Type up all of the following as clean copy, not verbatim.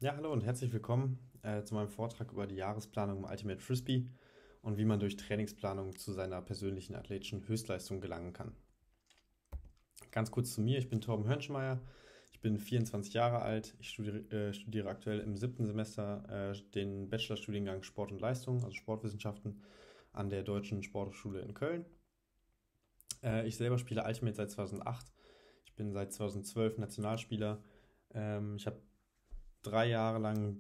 Ja, hallo und herzlich willkommen zu meinem Vortrag über die Jahresplanung im Ultimate Frisbee und wie man durch Trainingsplanung zu seiner persönlichen athletischen Höchstleistung gelangen kann. Ganz kurz zu mir, ich bin Torben Hönschmeier, ich bin 24 Jahre alt, ich studiere aktuell im 7. Semester den Bachelorstudiengang Sport und Leistung, also Sportwissenschaften an der Deutschen Sporthochschule in Köln. Ich selber spiele Ultimate seit 2008, ich bin seit 2012 Nationalspieler. Ich habe 3 Jahre lang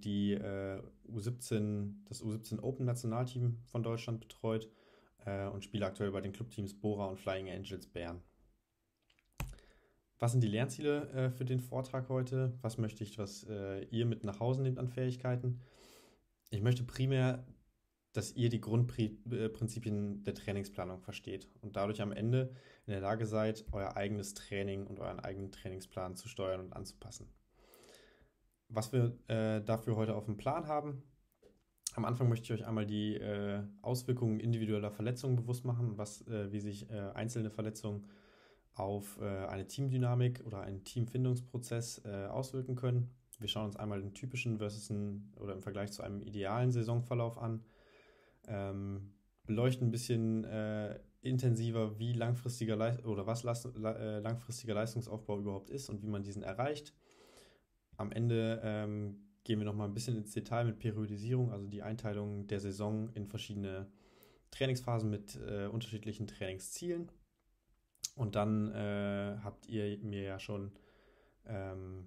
das U17 Open Nationalteam von Deutschland betreut und spiele aktuell bei den Clubteams Bora und Flying Angels Bern. Was sind die Lernziele für den Vortrag heute? Was ihr mit nach Hause nehmt an Fähigkeiten? Ich möchte primär, dass ihr die Grundprinzipien der Trainingsplanung versteht und dadurch am Ende in der Lage seid, euer eigenes Training und euren eigenen Trainingsplan zu steuern und anzupassen. Was wir dafür heute auf dem Plan haben: Am Anfang möchte ich euch einmal die Auswirkungen individueller Verletzungen bewusst machen, wie sich einzelne Verletzungen auf eine Teamdynamik oder einen Teamfindungsprozess auswirken können. Wir schauen uns einmal den typischen oder im Vergleich zu einem idealen Saisonverlauf an, beleuchten ein bisschen intensiver, wie langfristiger langfristiger Leistungsaufbau überhaupt ist und wie man diesen erreicht. Am Ende gehen wir nochmal ein bisschen ins Detail mit Periodisierung, also die Einteilung der Saison in verschiedene Trainingsphasen mit unterschiedlichen Trainingszielen. Und dann habt ihr mir ja schon ähm,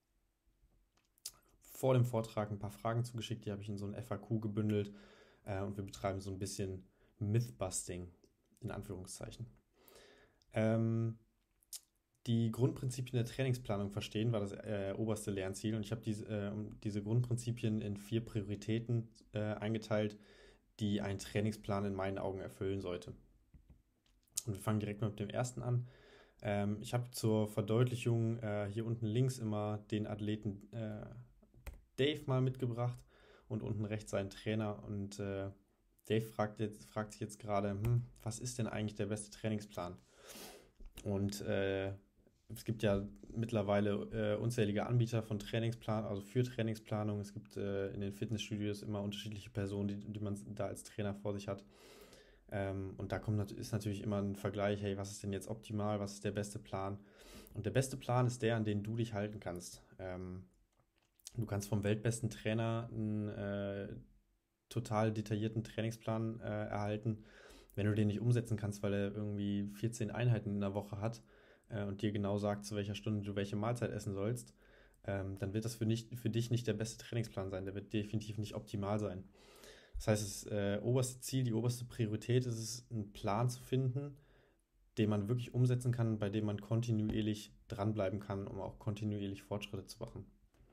vor dem Vortrag ein paar Fragen zugeschickt, die habe ich in so ein FAQ gebündelt und wir betreiben so ein bisschen Mythbusting in Anführungszeichen. Ähm, Die Grundprinzipien der Trainingsplanung verstehen war das oberste Lernziel, und ich habe diese Grundprinzipien in 4 Prioritäten eingeteilt, die ein Trainingsplan in meinen Augen erfüllen sollte. Und wir fangen direkt mal mit dem ersten an. Ich habe zur Verdeutlichung hier unten links immer den Athleten Dave mal mitgebracht und unten rechts seinen Trainer. Und Dave fragt sich jetzt gerade, was ist denn eigentlich der beste Trainingsplan? Und es gibt ja mittlerweile unzählige Anbieter von Trainingsplan, also für Trainingsplanung. Es gibt in den Fitnessstudios immer unterschiedliche Personen, die man da als Trainer vor sich hat. Und ist natürlich immer ein Vergleich, hey, was ist denn jetzt optimal, was ist der beste Plan? Und der beste Plan ist der, an den du dich halten kannst. Du kannst vom weltbesten Trainer einen total detaillierten Trainingsplan erhalten. Wenn du den nicht umsetzen kannst, weil er irgendwie 14 Einheiten in der Woche hat und dir genau sagt, zu welcher Stunde du welche Mahlzeit essen sollst, dann wird das für dich nicht der beste Trainingsplan sein. Der wird definitiv nicht optimal sein. Das heißt, das oberste Ziel, die oberste Priorität ist es, einen Plan zu finden, den man wirklich umsetzen kann, bei dem man kontinuierlich dranbleiben kann, um auch kontinuierlich Fortschritte zu machen.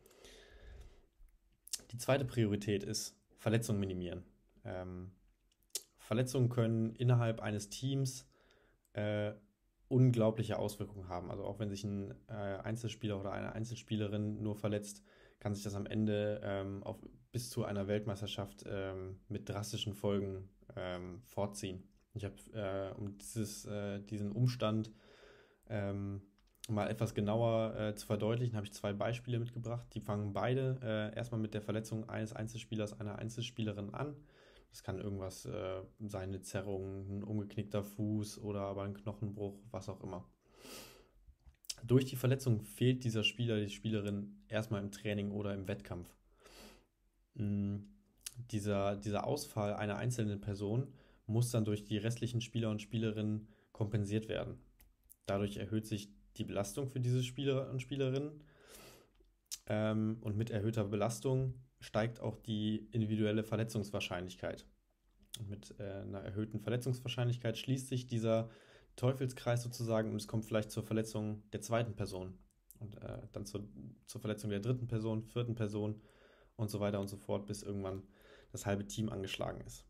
Die zweite Priorität ist Verletzungen minimieren. Ähm, Verletzungen können innerhalb eines Teams äh, unglaubliche Auswirkungen haben. Also auch wenn sich ein Einzelspieler oder eine Einzelspielerin nur verletzt, kann sich das am Ende bis zu einer Weltmeisterschaft mit drastischen Folgen fortziehen. Ich habe, diesen Umstand mal etwas genauer zu verdeutlichen, habe ich 2 Beispiele mitgebracht. Die fangen beide erstmal mit der Verletzung eines Einzelspielers, einer Einzelspielerin an. Das kann irgendwas sein, eine Zerrung, ein umgeknickter Fuß oder aber ein Knochenbruch, was auch immer. Durch die Verletzung fehlt dieser Spieler, die Spielerin erstmal im Training oder im Wettkampf. Mm, dieser Ausfall einer einzelnen Person muss dann durch die restlichen Spieler und Spielerinnen kompensiert werden. Dadurch erhöht sich die Belastung für diese Spieler und Spielerinnen, und mit erhöhter Belastung steigt auch die individuelle Verletzungswahrscheinlichkeit. Und mit einer erhöhten Verletzungswahrscheinlichkeit schließt sich dieser Teufelskreis sozusagen, und es kommt vielleicht zur Verletzung der zweiten Person und dann zur Verletzung der dritten Person, vierten Person und so weiter und so fort, bis irgendwann das halbe Team angeschlagen ist.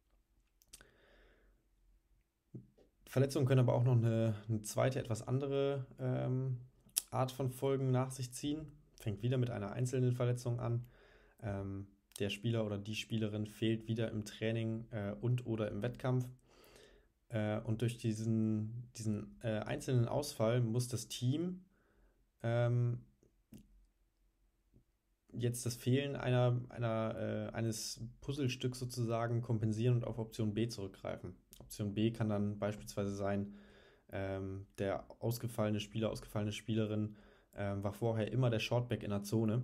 Verletzungen können aber auch noch eine zweite, etwas andere Art von Folgen nach sich ziehen. Fängt wieder mit einer einzelnen Verletzung an. Ähm, Der Spieler oder die Spielerin fehlt wieder im Training und oder im Wettkampf. Und durch diesen einzelnen Ausfall muss das Team ähm, jetzt das Fehlen eines Puzzlestücks sozusagen kompensieren und auf Option B zurückgreifen. Option B kann dann beispielsweise sein, der ausgefallene Spieler, ausgefallene Spielerin war vorher immer der Shortback in der Zone,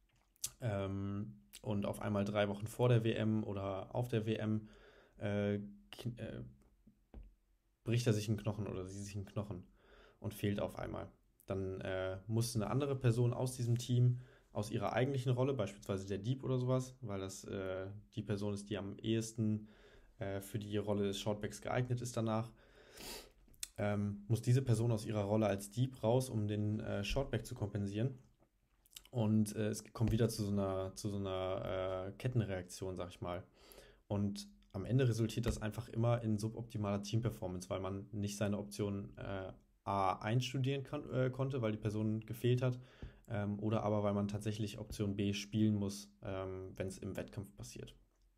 und auf einmal 3 Wochen vor der WM oder auf der WM äh, bricht er sich einen Knochen oder sie sich einen Knochen und fehlt auf einmal. Dann muss eine andere Person aus diesem Team, aus ihrer eigentlichen Rolle, beispielsweise der Dieb oder sowas, weil das die Person ist, die am ehesten für die Rolle des Shortbacks geeignet ist danach, muss diese Person aus ihrer Rolle als Dieb raus, um den Shortback zu kompensieren. Und es kommt wieder zu so einer Kettenreaktion, sag ich mal. Und am Ende resultiert das einfach immer in suboptimaler Teamperformance, weil man nicht seine Option A einstudieren konnte, weil die Person gefehlt hat, oder aber weil man tatsächlich Option B spielen muss, wenn es im Wettkampf passiert.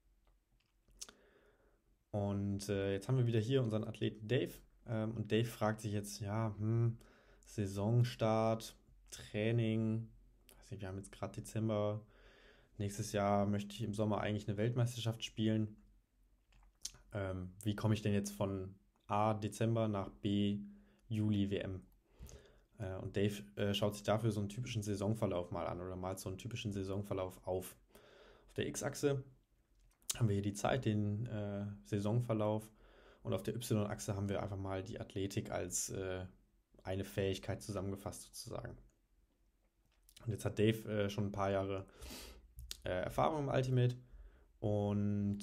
Und jetzt haben wir wieder hier unseren Athleten Dave. Und Dave fragt sich jetzt, ja, Saisonstart, Training, weiß nicht, wir haben jetzt gerade Dezember, nächstes Jahr möchte ich im Sommer eigentlich eine Weltmeisterschaft spielen. Wie komme ich denn jetzt von A Dezember nach B Juli WM? Und Dave schaut sich dafür so einen typischen Saisonverlauf mal an oder malt so einen typischen Saisonverlauf auf. Auf der X-Achse haben wir hier die Zeit, den Saisonverlauf, und auf der Y-Achse haben wir einfach mal die Athletik als eine Fähigkeit zusammengefasst sozusagen. Und jetzt hat Dave schon ein paar Jahre Erfahrung im Ultimate und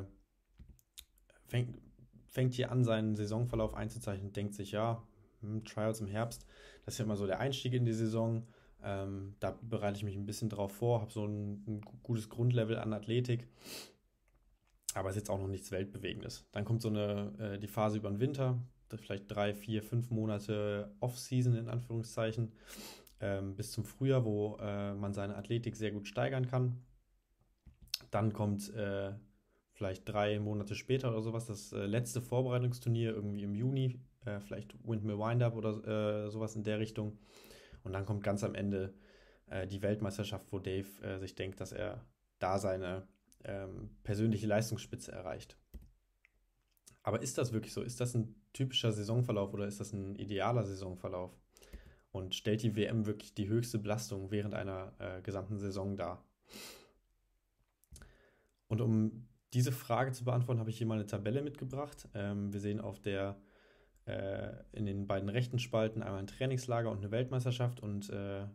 fängt hier an, seinen Saisonverlauf einzuzeichnen und denkt sich, ja, Trials im Herbst, das ist ja immer so der Einstieg in die Saison. Da bereite ich mich ein bisschen drauf vor, habe so ein gutes Grundlevel an Athletik, aber es ist jetzt auch noch nichts Weltbewegendes. Dann kommt so die Phase über den Winter, vielleicht 3, 4, 5 Monate Off-Season in Anführungszeichen, bis zum Frühjahr, wo man seine Athletik sehr gut steigern kann. Dann kommt vielleicht 3 Monate später oder sowas das letzte Vorbereitungsturnier irgendwie im Juni, vielleicht Windmill Windup oder sowas in der Richtung. Und dann kommt ganz am Ende die Weltmeisterschaft, wo Dave sich denkt, dass er da seine persönliche Leistungsspitze erreicht. Aber ist das wirklich so? Ist das ein typischer Saisonverlauf oder ist das ein idealer Saisonverlauf? Und stellt die WM wirklich die höchste Belastung während einer gesamten Saison dar? Und um diese Frage zu beantworten, habe ich hier mal eine Tabelle mitgebracht. Wir sehen in den beiden rechten Spalten einmal ein Trainingslager und eine Weltmeisterschaft, und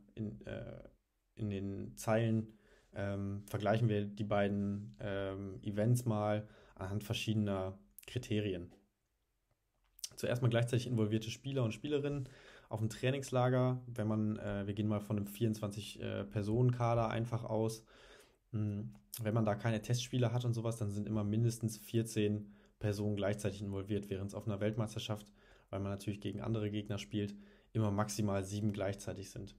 in den Zeilen vergleichen wir die beiden Events mal anhand verschiedener Kriterien. Zuerst mal gleichzeitig involvierte Spieler und Spielerinnen auf dem Trainingslager. Wir gehen mal von einem 24-Personen-Kader einfach aus. Wenn man da keine Testspieler hat und sowas, dann sind immer mindestens 14 Personen gleichzeitig involviert, während es auf einer Weltmeisterschaft, weil man natürlich gegen andere Gegner spielt, immer maximal 7 gleichzeitig sind.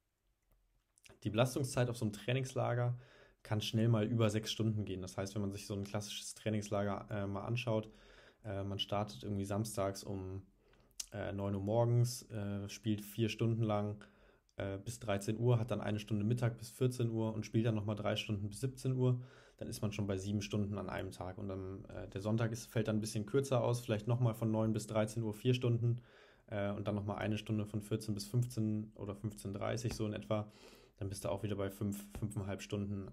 Die Belastungszeit auf so einem Trainingslager kann schnell mal über 6 Stunden gehen. Das heißt, wenn man sich so ein klassisches Trainingslager mal anschaut, man startet irgendwie samstags um 9 Uhr morgens, spielt 4 Stunden lang bis 13 Uhr, hat dann 1 Stunde Mittag bis 14 Uhr und spielt dann nochmal 3 Stunden bis 17 Uhr. Dann ist man schon bei 7 Stunden an einem Tag. Und dann der Sonntag fällt dann ein bisschen kürzer aus, vielleicht nochmal von 9 bis 13 Uhr 4 Stunden und dann nochmal 1 Stunde von 14 bis 15 oder 15:30 so in etwa. Dann bist du auch wieder bei 5,5 Stunden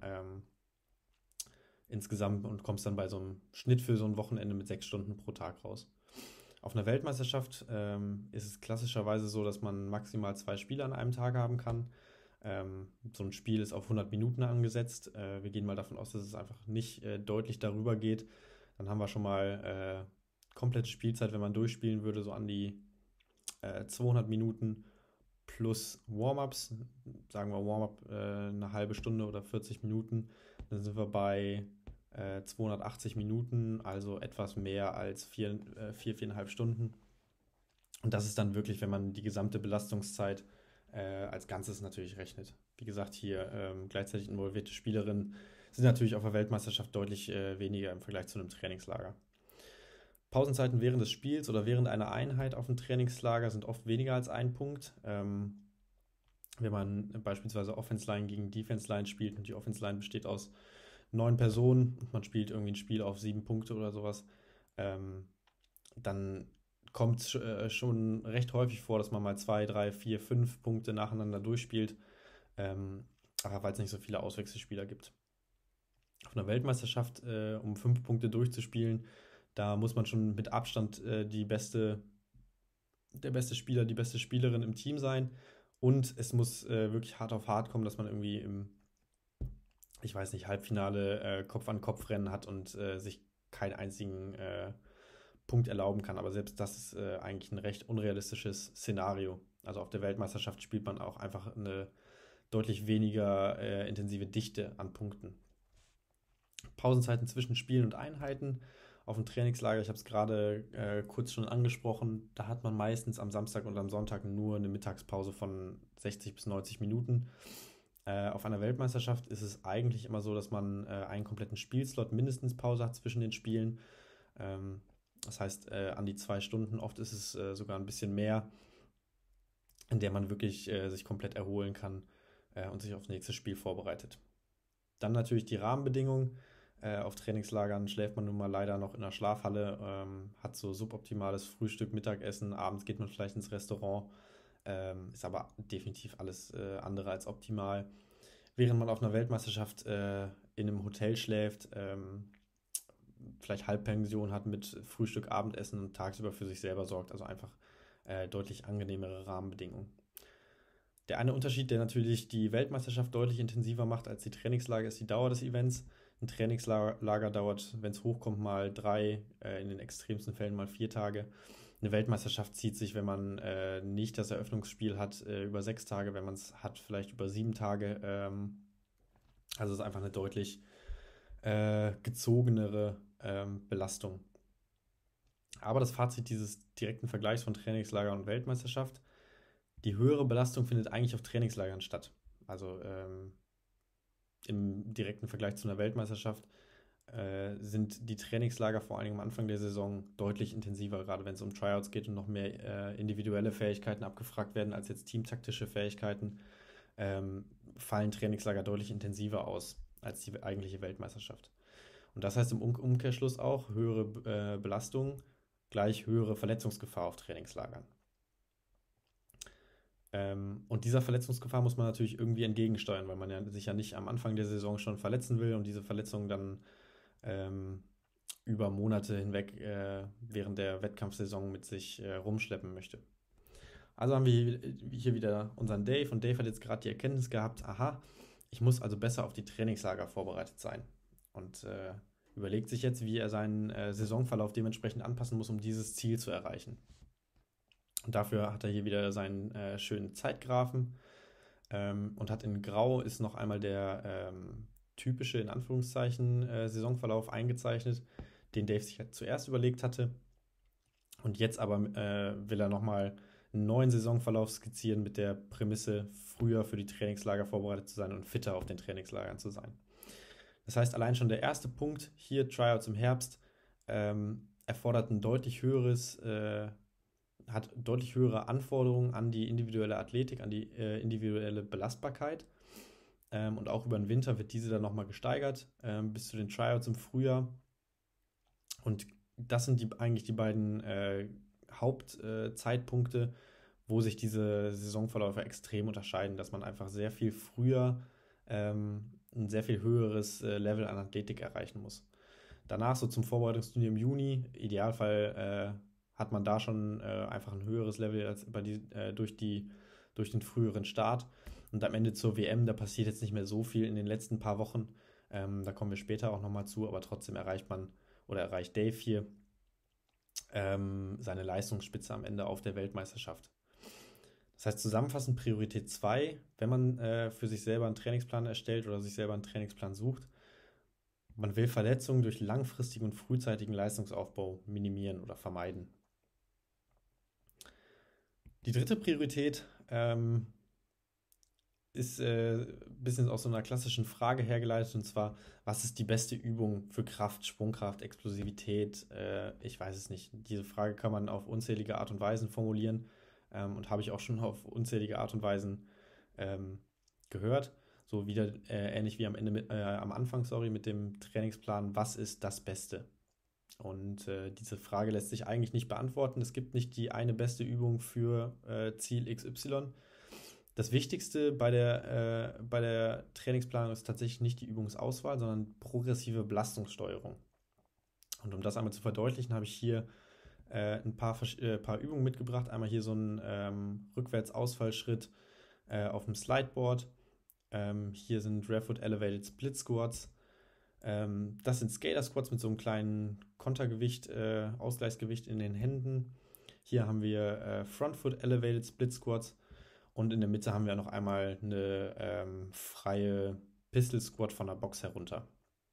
insgesamt und kommst dann bei so einem Schnitt für so ein Wochenende mit 6 Stunden pro Tag raus. Auf einer Weltmeisterschaft ist es klassischerweise so, dass man maximal 2 Spiele an einem Tag haben kann. So ein Spiel ist auf 100 Minuten angesetzt. Wir gehen mal davon aus, dass es einfach nicht deutlich darüber geht. Dann haben wir schon mal komplette Spielzeit, wenn man durchspielen würde, so an die 200 Minuten plus Warm-ups. Sagen wir Warm-up eine halbe Stunde oder 40 Minuten. Dann sind wir bei 280 Minuten, also etwas mehr als 4,5 Stunden. Und das ist dann wirklich, wenn man die gesamte Belastungszeit als Ganzes natürlich rechnet. Wie gesagt, hier gleichzeitig involvierte Spielerinnen sind natürlich auf der Weltmeisterschaft deutlich weniger im Vergleich zu einem Trainingslager. Pausenzeiten während des Spiels oder während einer Einheit auf dem Trainingslager sind oft weniger als 1 Punkt. wenn man beispielsweise Offense-Line gegen Defense-Line spielt und die Offense-Line besteht aus 9 Personen und man spielt irgendwie ein Spiel auf 7 Punkte oder sowas, ähm, dann kommt es schon recht häufig vor, dass man mal 2, 3, 4, 5 Punkte nacheinander durchspielt, ähm, aber weil es nicht so viele Auswechselspieler gibt. Auf einer Weltmeisterschaft, um 5 Punkte durchzuspielen, da muss man schon mit Abstand der beste Spieler, die beste Spielerin im Team sein. Und es muss wirklich hart auf hart kommen, dass man irgendwie ich weiß nicht, Halbfinale Kopf-an-Kopf-Rennen hat und sich keinen einzigen Punkt erlauben kann. Aber selbst das ist eigentlich ein recht unrealistisches Szenario. Also auf der Weltmeisterschaft spielt man auch einfach eine deutlich weniger intensive Dichte an Punkten. Pausenzeiten zwischen Spielen und Einheiten auf dem Trainingslager, ich habe es gerade kurz schon angesprochen, da hat man meistens am Samstag und am Sonntag nur eine Mittagspause von 60 bis 90 Minuten. Auf einer Weltmeisterschaft ist es eigentlich immer so, dass man einen kompletten Spielslot mindestens Pause hat zwischen den Spielen. Ähm, Das heißt, an die 2 Stunden, oft ist es sogar ein bisschen mehr, in der man wirklich sich komplett erholen kann und sich aufs nächste Spiel vorbereitet. Dann natürlich die Rahmenbedingungen. Auf Trainingslagern schläft man nun mal leider noch in der Schlafhalle, hat so suboptimales Frühstück, Mittagessen, abends geht man vielleicht ins Restaurant, ist aber definitiv alles andere als optimal. Während man auf einer Weltmeisterschaft in einem Hotel schläft, vielleicht Halbpension hat mit Frühstück, Abendessen und tagsüber für sich selber sorgt, also einfach deutlich angenehmere Rahmenbedingungen. Der eine Unterschied, der natürlich die Weltmeisterschaft deutlich intensiver macht als die Trainingslager, ist die Dauer des Events. Ein Trainingslager dauert, wenn es hochkommt, mal 3, in den extremsten Fällen mal 4 Tage. Eine Weltmeisterschaft zieht sich, wenn man nicht das Eröffnungsspiel hat, über 6 Tage, wenn man es hat, vielleicht über 7 Tage. Also es ist einfach eine deutlich gezogenere Belastung. Aber das Fazit dieses direkten Vergleichs von Trainingslager und Weltmeisterschaft: Die höhere Belastung findet eigentlich auf Trainingslagern statt. Also im direkten Vergleich zu einer Weltmeisterschaft sind die Trainingslager vor allem am Anfang der Saison deutlich intensiver, gerade wenn es um Tryouts geht und noch mehr individuelle Fähigkeiten abgefragt werden als jetzt teamtaktische Fähigkeiten, fallen Trainingslager deutlich intensiver aus als die eigentliche Weltmeisterschaft. Und das heißt im Umkehrschluss auch höhere Belastung gleich höhere Verletzungsgefahr auf Trainingslagern. Und dieser Verletzungsgefahr muss man natürlich irgendwie entgegensteuern, weil man sich ja nicht am Anfang der Saison schon verletzen will und diese Verletzung dann über Monate hinweg während der Wettkampfsaison mit sich rumschleppen möchte. Also haben wir hier wieder unseren Dave und Dave hat jetzt gerade die Erkenntnis gehabt, aha, ich muss also besser auf die Trainingslager vorbereitet sein und überlegt sich jetzt, wie er seinen Saisonverlauf dementsprechend anpassen muss, um dieses Ziel zu erreichen. Und dafür hat er hier wieder seinen schönen Zeitgraphen und hat in Grau ist noch einmal der typische, in Anführungszeichen, Saisonverlauf eingezeichnet, den Dave sich zuerst überlegt hatte. Und jetzt aber will er nochmal einen neuen Saisonverlauf skizzieren mit der Prämisse, früher für die Trainingslager vorbereitet zu sein und fitter auf den Trainingslagern zu sein. Das heißt, allein schon der erste Punkt, hier Tryouts im Herbst, erfordert ein hat deutlich höhere Anforderungen an die individuelle Athletik, an die individuelle Belastbarkeit. Und auch über den Winter wird diese dann nochmal gesteigert, bis zu den Tryouts im Frühjahr. Und das sind eigentlich die beiden Hauptzeitpunkte, wo sich diese Saisonverläufe extrem unterscheiden, dass man einfach sehr viel früher ein sehr viel höheres Level an Athletik erreichen muss. Danach so zum Vorbereitungsturnier im Juni, Idealfall hat man da schon einfach ein höheres Level als durch den früheren Start. Und am Ende zur WM, da passiert jetzt nicht mehr so viel in den letzten paar Wochen. Da kommen wir später auch nochmal zu, aber trotzdem erreicht Dave hier seine Leistungsspitze am Ende auf der Weltmeisterschaft. Das heißt zusammenfassend Priorität 2, wenn man für sich selber einen Trainingsplan erstellt oder sich selber einen Trainingsplan sucht, man will Verletzungen durch langfristigen und frühzeitigen Leistungsaufbau minimieren oder vermeiden. Die dritte Priorität ist ein bisschen aus so einer klassischen Frage hergeleitet, und zwar, was ist die beste Übung für Kraft, Sprungkraft, Explosivität? Ich weiß es nicht. Diese Frage kann man auf unzählige Art und Weisen formulieren und habe ich auch schon auf unzählige Art und Weisen ähm, gehört. So wieder ähnlich wie am Anfang, mit dem Trainingsplan, was ist das Beste? Und diese Frage lässt sich eigentlich nicht beantworten. Es gibt nicht die eine beste Übung für Ziel XY. Das Wichtigste bei der Trainingsplanung ist tatsächlich nicht die Übungsauswahl, sondern progressive Belastungssteuerung. Und um das einmal zu verdeutlichen, habe ich hier paar Übungen mitgebracht. Einmal hier so einen Rückwärtsausfallschritt auf dem Slideboard. Hier sind Rearfoot Elevated Split Squats. Das sind Skater Squats mit so einem kleinen Kontergewicht, Ausgleichsgewicht in den Händen. Hier haben wir Front Foot Elevated Split Squats. Und in der Mitte haben wir noch einmal eine freie Pistol Squat von der Box herunter.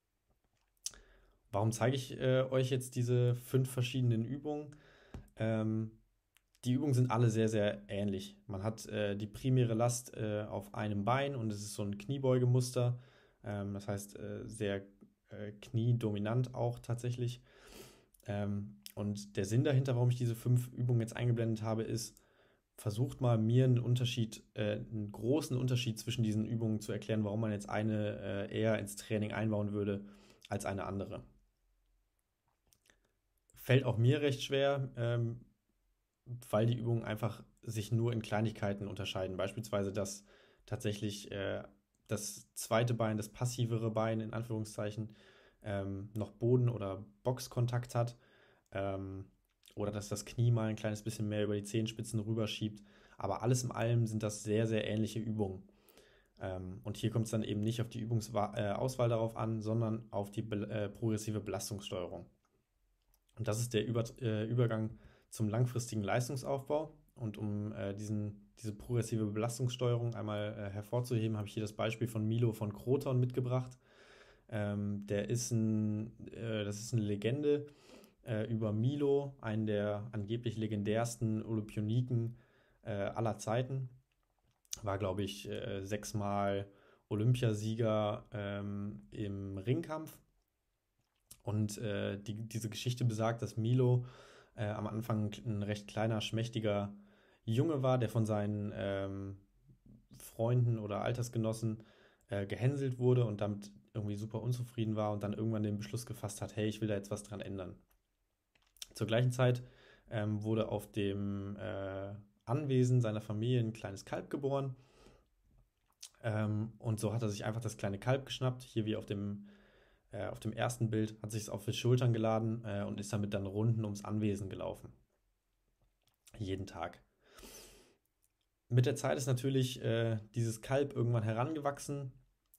Warum zeige ich euch jetzt diese 5 verschiedenen Übungen? Die Übungen sind alle sehr, sehr ähnlich. Man hat die primäre Last auf einem Bein und es ist so ein Kniebeugemuster. Das heißt, sehr kniedominant auch tatsächlich. Und der Sinn dahinter, warum ich diese 5 Übungen jetzt eingeblendet habe, ist, versucht mal mir einen großen Unterschied zwischen diesen Übungen zu erklären, warum man jetzt eine eher ins Training einbauen würde als eine andere. Fällt auch mir recht schwer, weil die Übungen einfach sich nur in Kleinigkeiten unterscheiden. Beispielsweise, dass tatsächlich das zweite Bein, das passivere Bein in Anführungszeichen, noch Boden- oder Boxkontakt hat. Oder dass das Knie mal ein kleines bisschen mehr über die Zehenspitzen rüberschiebt. Aber alles in allem sind das sehr, sehr ähnliche Übungen. Und hier kommt es dann eben nicht auf die Übungsauswahl darauf an, sondern auf die progressive Belastungssteuerung. Und das ist der Übergang zum langfristigen Leistungsaufbau. Und um diese progressive Belastungssteuerung einmal hervorzuheben, habe ich hier das Beispiel von Milo von Kroton mitgebracht. Das ist eine Legende über Milo, einen der angeblich legendärsten Olympioniken aller Zeiten. War, glaube ich, 6-mal Olympiasieger im Ringkampf. Und diese Geschichte besagt, dass Milo am Anfang ein recht kleiner, schmächtiger Junge war, der von seinen Freunden oder Altersgenossen gehänselt wurde und damit irgendwie super unzufrieden war und dann irgendwann den Beschluss gefasst hat, hey, ich will da jetzt was dran ändern. Zur gleichen Zeit wurde auf dem Anwesen seiner Familie ein kleines Kalb geboren. Und so hat er sich einfach das kleine Kalb geschnappt, hier wie auf dem ersten Bild, hat sich es auf die Schultern geladen und ist damit dann Runden ums Anwesen gelaufen. Jeden Tag. Mit der Zeit ist natürlich dieses Kalb irgendwann herangewachsen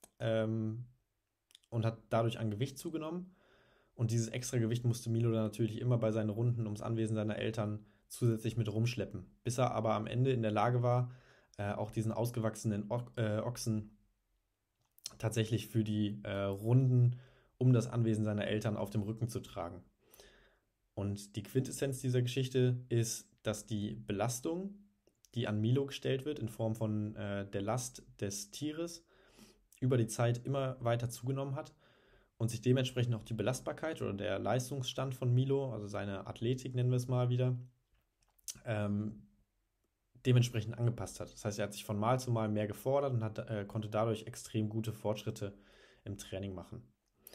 und hat dadurch an Gewicht zugenommen. Und dieses extra Gewicht musste Milo dann natürlich immer bei seinen Runden ums Anwesen seiner Eltern zusätzlich mit rumschleppen. Bis er aber am Ende in der Lage war, auch diesen ausgewachsenen Ochsen tatsächlich für die Runden um das Anwesen seiner Eltern auf dem Rücken zu tragen. Und die Quintessenz dieser Geschichte ist, dass die Belastung, die an Milo gestellt wird, in Form von der Last des Tieres, über die Zeit immer weiter zugenommen hat und sich dementsprechend auch die Belastbarkeit oder der Leistungsstand von Milo, also seine Athletik nennen wir es mal wieder, dementsprechend angepasst hat. Das heißt, er hat sich von Mal zu Mal mehr gefordert und konnte dadurch extrem gute Fortschritte im Training machen.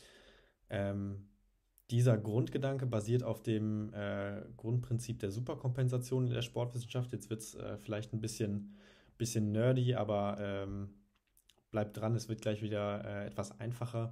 Dieser Grundgedanke basiert auf dem Grundprinzip der Superkompensation in der Sportwissenschaft. Jetzt wird es vielleicht ein bisschen nerdy, aber bleibt dran, es wird gleich wieder etwas einfacher.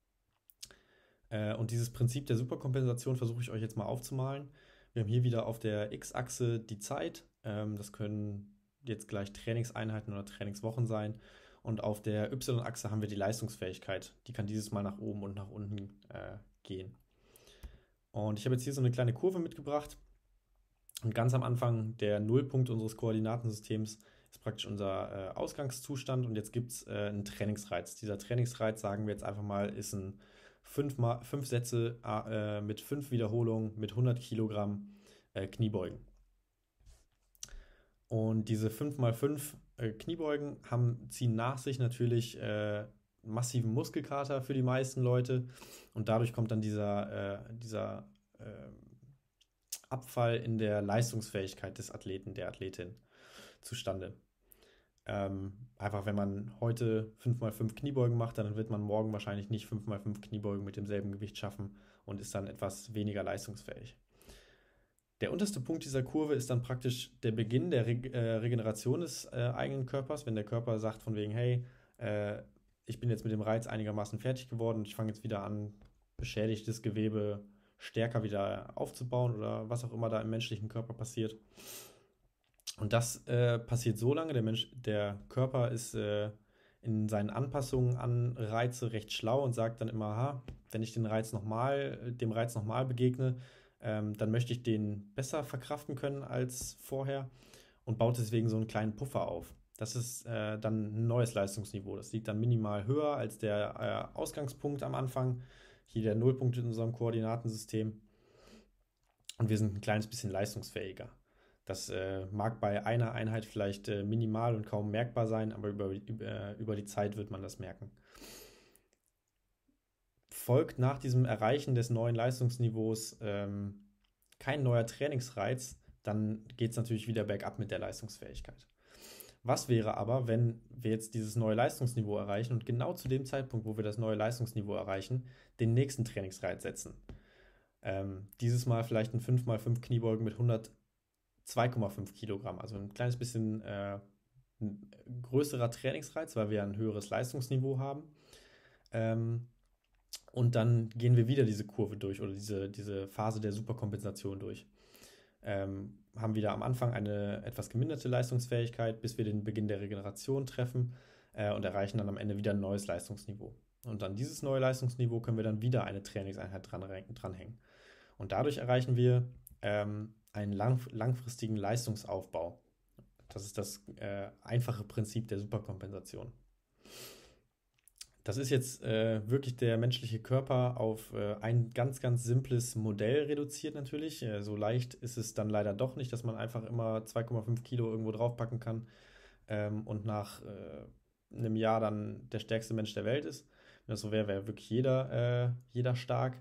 Und dieses Prinzip der Superkompensation versuche ich euch jetzt mal aufzumalen. Wir haben hier wieder auf der X-Achse die Zeit. Das können jetzt gleich Trainingseinheiten oder Trainingswochen sein. Und auf der Y-Achse haben wir die Leistungsfähigkeit. Die kann dieses Mal nach oben und nach unten gehen. Und ich habe jetzt hier so eine kleine Kurve mitgebracht. Und ganz am Anfang, der Nullpunkt unseres Koordinatensystems, ist praktisch unser Ausgangszustand. Und jetzt gibt es einen Trainingsreiz. Dieser Trainingsreiz, sagen wir jetzt einfach mal, ist ein 5 Sätze mit 5 Wiederholungen mit 100 Kilogramm Kniebeugen. Und diese 5x5 Kniebeugen ziehen nach sich natürlich massiven Muskelkater für die meisten Leute und dadurch kommt dann dieser Abfall in der Leistungsfähigkeit des Athleten, der Athletin zustande. Einfach, wenn man heute 5x5 Kniebeugen macht, dann wird man morgen wahrscheinlich nicht 5x5 Kniebeugen mit demselben Gewicht schaffen und ist dann etwas weniger leistungsfähig. Der unterste Punkt dieser Kurve ist dann praktisch der Beginn der Regeneration des eigenen Körpers, wenn der Körper sagt von wegen, hey, äh, ich bin jetzt mit dem Reiz einigermaßen fertig geworden und ich fange jetzt wieder an, beschädigtes Gewebe stärker wieder aufzubauen oder was auch immer da im menschlichen Körper passiert. Und das passiert so lange, der Körper ist in seinen Anpassungen an Reize recht schlau und sagt dann immer, aha, wenn ich dem Reiz nochmal begegne, dann möchte ich den besser verkraften können als vorher und baut deswegen so einen kleinen Puffer auf. Das ist dann ein neues Leistungsniveau. Das liegt dann minimal höher als der Ausgangspunkt am Anfang. Hier der Nullpunkt in unserem Koordinatensystem. Und wir sind ein kleines bisschen leistungsfähiger. Das mag bei einer Einheit vielleicht minimal und kaum merkbar sein, aber über die Zeit wird man das merken. Folgt nach diesem Erreichen des neuen Leistungsniveaus kein neuer Trainingsreiz, dann geht es natürlich wieder bergab mit der Leistungsfähigkeit. Was wäre aber, wenn wir jetzt dieses neue Leistungsniveau erreichen und genau zu dem Zeitpunkt, wo wir das neue Leistungsniveau erreichen, den nächsten Trainingsreiz setzen? Dieses Mal vielleicht ein 5x5 Kniebeugen mit 102,5 Kilogramm, also ein kleines bisschen ein größerer Trainingsreiz, weil wir ein höheres Leistungsniveau haben. Und dann gehen wir wieder diese Kurve durch oder diese Phase der Superkompensation durch. Haben wieder am Anfang eine etwas geminderte Leistungsfähigkeit, bis wir den Beginn der Regeneration treffen und erreichen dann am Ende wieder ein neues Leistungsniveau. Und an dieses neue Leistungsniveau können wir dann wieder eine Trainingseinheit dranhängen. Und dadurch erreichen wir einen langfristigen Leistungsaufbau. Das ist das einfache Prinzip der Superkompensation. Das ist jetzt wirklich der menschliche Körper auf ein ganz, ganz simples Modell reduziert natürlich. So leicht ist es dann leider doch nicht, dass man einfach immer 2,5 Kilo irgendwo draufpacken kann und nach einem Jahr dann der stärkste Mensch der Welt ist. Wenn das so wäre, wäre wirklich jeder stark.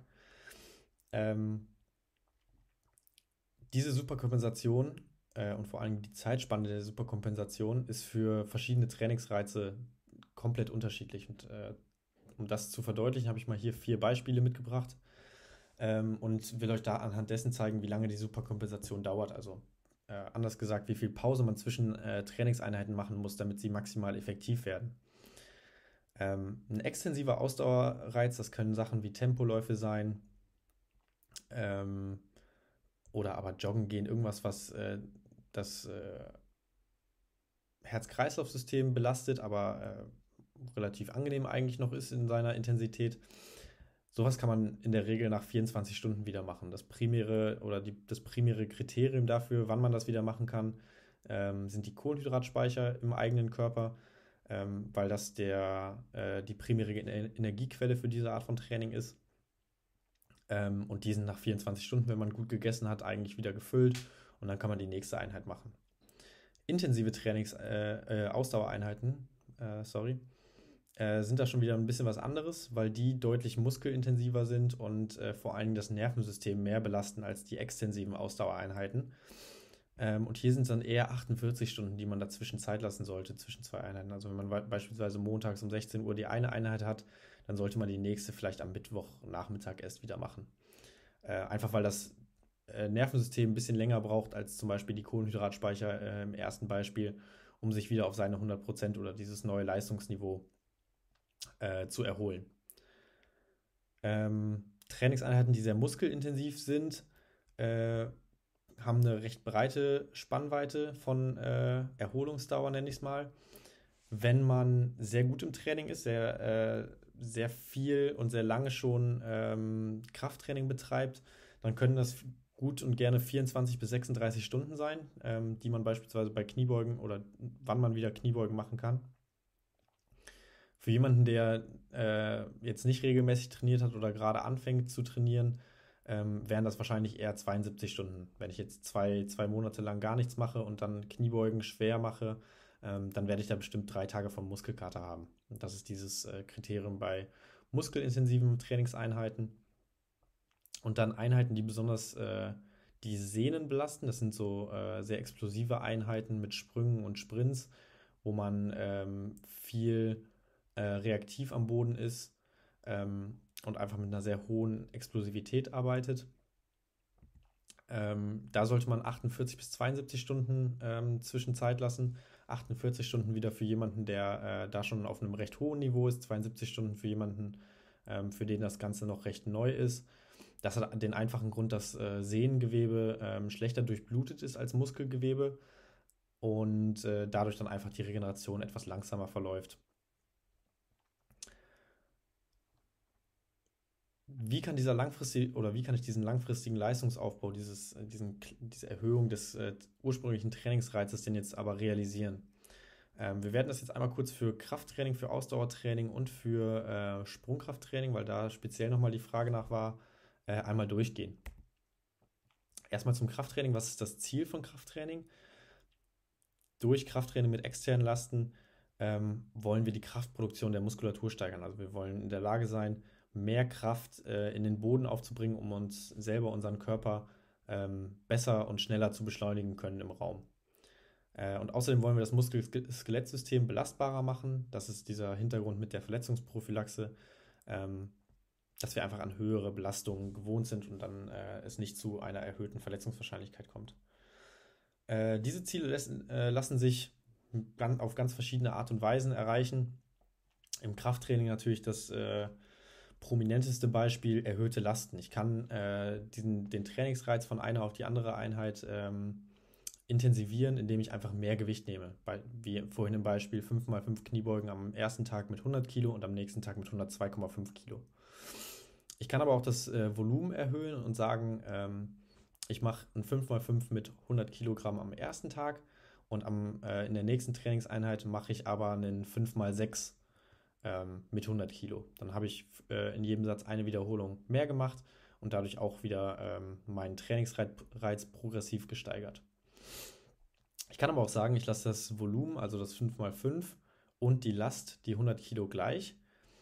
Diese Superkompensation und vor allem die Zeitspanne der Superkompensation ist für verschiedene Trainingsreize komplett unterschiedlich. Und um das zu verdeutlichen, habe ich mal hier 4 Beispiele mitgebracht und will euch da anhand dessen zeigen, wie lange die Superkompensation dauert. Also anders gesagt, wie viel Pause man zwischen Trainingseinheiten machen muss, damit sie maximal effektiv werden. Ein extensiver Ausdauerreiz, das können Sachen wie Tempoläufe sein oder aber Joggen gehen, irgendwas, was das Herz-Kreislauf-System belastet, aber relativ angenehm eigentlich noch ist in seiner Intensität. Sowas kann man in der Regel nach 24 Stunden wieder machen. Das primäre Kriterium dafür, wann man das wieder machen kann, sind die Kohlenhydratspeicher im eigenen Körper, weil das die primäre Energiequelle für diese Art von Training ist. Und die sind nach 24 Stunden, wenn man gut gegessen hat, eigentlich wieder gefüllt und dann kann man die nächste Einheit machen. Intensive Ausdauereinheiten, sind da schon wieder ein bisschen was anderes, weil die deutlich muskelintensiver sind und vor allem das Nervensystem mehr belasten als die extensiven Ausdauereinheiten. Und hier sind es dann eher 48 Stunden, die man dazwischen Zeit lassen sollte, zwischen 2 Einheiten. Also wenn man beispielsweise montags um 16 Uhr die eine Einheit hat, dann sollte man die nächste vielleicht am Mittwochnachmittag erst wieder machen. Einfach weil das Nervensystem ein bisschen länger braucht als zum Beispiel die Kohlenhydratspeicher im ersten Beispiel, um sich wieder auf seine 100% oder dieses neue Leistungsniveau zu erholen. Trainingseinheiten, die sehr muskelintensiv sind, haben eine recht breite Spannweite von Erholungsdauer, nenne ich es mal. Wenn man sehr gut im Training ist, sehr viel und sehr lange schon Krafttraining betreibt, dann können das gut und gerne 24 bis 36 Stunden sein, die man beispielsweise bei Kniebeugen oder wann man wieder Kniebeugen machen kann. Für jemanden, der jetzt nicht regelmäßig trainiert hat oder gerade anfängt zu trainieren, wären das wahrscheinlich eher 72 Stunden. Wenn ich jetzt zwei Monate lang gar nichts mache und dann Kniebeugen schwer mache, dann werde ich da bestimmt 3 Tage vom Muskelkater haben. Und das ist dieses Kriterium bei muskelintensiven Trainingseinheiten. Und dann Einheiten, die besonders die Sehnen belasten. Das sind so sehr explosive Einheiten mit Sprüngen und Sprints, wo man viel reaktiv am Boden ist und einfach mit einer sehr hohen Explosivität arbeitet. Da sollte man 48 bis 72 Stunden Zwischenzeit lassen. 48 Stunden wieder für jemanden, der da schon auf einem recht hohen Niveau ist. 72 Stunden für jemanden, für den das Ganze noch recht neu ist. Das hat den einfachen Grund, dass Sehnengewebe schlechter durchblutet ist als Muskelgewebe und dadurch dann einfach die Regeneration etwas langsamer verläuft. Wie kann ich diesen langfristigen Leistungsaufbau, diese Erhöhung des ursprünglichen Trainingsreizes denn jetzt aber realisieren? Wir werden das jetzt einmal kurz für Krafttraining, für Ausdauertraining und für Sprungkrafttraining, weil da speziell nochmal die Frage nach war, einmal durchgehen. Erstmal zum Krafttraining. Was ist das Ziel von Krafttraining? Durch Krafttraining mit externen Lasten wollen wir die Kraftproduktion der Muskulatur steigern. Also wir wollen in der Lage sein, mehr Kraft in den Boden aufzubringen, um uns selber, unseren Körper besser und schneller zu beschleunigen können im Raum. Und außerdem wollen wir das Muskel-Skelettsystem belastbarer machen. Das ist dieser Hintergrund mit der Verletzungsprophylaxe, dass wir einfach an höhere Belastungen gewohnt sind und dann es nicht zu einer erhöhten Verletzungswahrscheinlichkeit kommt. Diese Ziele lassen sich auf ganz verschiedene Art und Weisen erreichen. Im Krafttraining natürlich das prominenteste Beispiel erhöhte Lasten. Ich kann den Trainingsreiz von einer auf die andere Einheit intensivieren, indem ich einfach mehr Gewicht nehme. Wie vorhin im Beispiel 5x5 Kniebeugen am ersten Tag mit 100 Kilo und am nächsten Tag mit 102,5 Kilo. Ich kann aber auch das Volumen erhöhen und sagen, ich mache ein 5x5 mit 100 Kilogramm am ersten Tag und in der nächsten Trainingseinheit mache ich aber einen 5x6 mit 100 Kilo. Dann habe ich in jedem Satz eine Wiederholung mehr gemacht und dadurch auch wieder meinen Trainingsreiz progressiv gesteigert. Ich kann aber auch sagen, ich lasse das Volumen, also das 5x5 und die Last, die 100 Kilo gleich,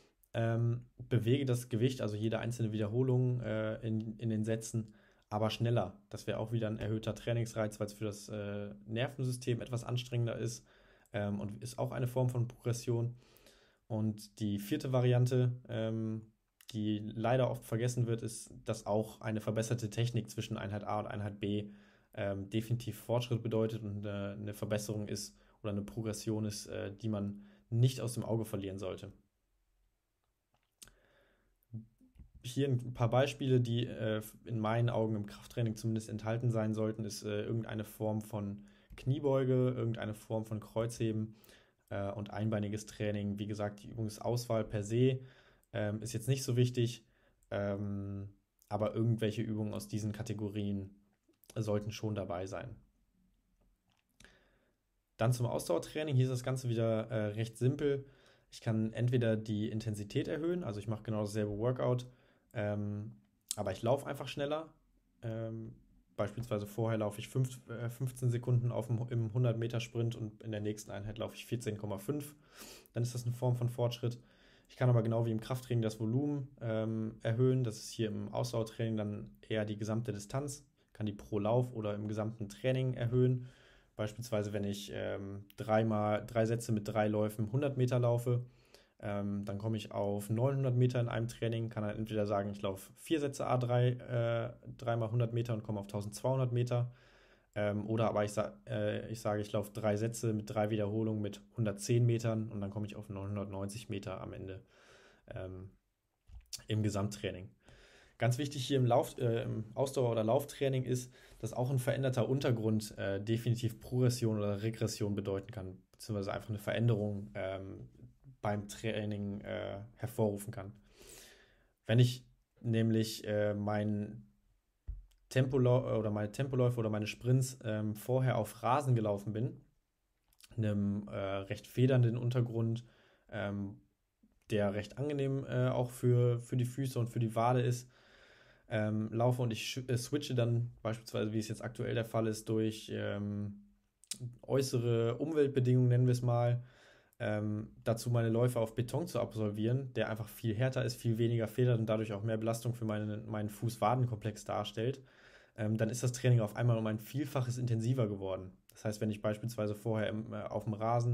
bewege das Gewicht, also jede einzelne Wiederholung in den Sätzen, aber schneller. Das wäre auch wieder ein erhöhter Trainingsreiz, weil es für das Nervensystem etwas anstrengender ist und ist auch eine Form von Progression. Und die vierte Variante, die leider oft vergessen wird, ist, dass auch eine verbesserte Technik zwischen Einheit A und Einheit B definitiv Fortschritt bedeutet und eine Verbesserung ist oder eine Progression ist, die man nicht aus dem Auge verlieren sollte. Hier ein paar Beispiele, die in meinen Augen im Krafttraining zumindest enthalten sein sollten, ist irgendeine Form von Kniebeuge, irgendeine Form von Kreuzheben und einbeiniges Training. Wie gesagt, die Übungsauswahl per se ist jetzt nicht so wichtig, aber irgendwelche Übungen aus diesen Kategorien sollten schon dabei sein. Dann zum Ausdauertraining. Hier ist das Ganze wieder recht simpel. Ich kann entweder die Intensität erhöhen, also ich mache genau dasselbe Workout, aber ich laufe einfach schneller. Beispielsweise vorher laufe ich 15 Sekunden im 100-Meter-Sprint und in der nächsten Einheit laufe ich 14,5. Dann ist das eine Form von Fortschritt. Ich kann aber genau wie im Krafttraining das Volumen erhöhen. Das ist hier im Ausdauertraining dann eher die gesamte Distanz. Ich kann die pro Lauf oder im gesamten Training erhöhen. Beispielsweise, wenn ich 3 Sätze mit 3 Läufen 100 Meter laufe, dann komme ich auf 900 Meter in einem Training, kann dann entweder sagen, ich laufe 4 Sätze A3, 3 mal 100 Meter und komme auf 1200 Meter. Oder aber ich sage, ich laufe 3 Sätze mit 3 Wiederholungen mit 110 Metern und dann komme ich auf 990 Meter am Ende im Gesamttraining. Ganz wichtig hier im Ausdauer- oder Lauftraining ist, dass auch ein veränderter Untergrund definitiv Progression oder Regression bedeuten kann, beziehungsweise einfach eine Veränderung beim Training hervorrufen kann. Wenn ich nämlich meine Tempoläufe oder meine Sprints vorher auf Rasen gelaufen bin, einem recht federnden Untergrund, der recht angenehm auch für die Füße und für die Wade ist, laufe und ich switche dann beispielsweise, wie es jetzt aktuell der Fall ist, durch äußere Umweltbedingungen, nennen wir es mal, dazu meine Läufe auf Beton zu absolvieren, der einfach viel härter ist, viel weniger federt und dadurch auch mehr Belastung für meinen Fuß-Waden-Komplex darstellt, dann ist das Training auf einmal um ein Vielfaches intensiver geworden. Das heißt, wenn ich beispielsweise vorher auf dem Rasen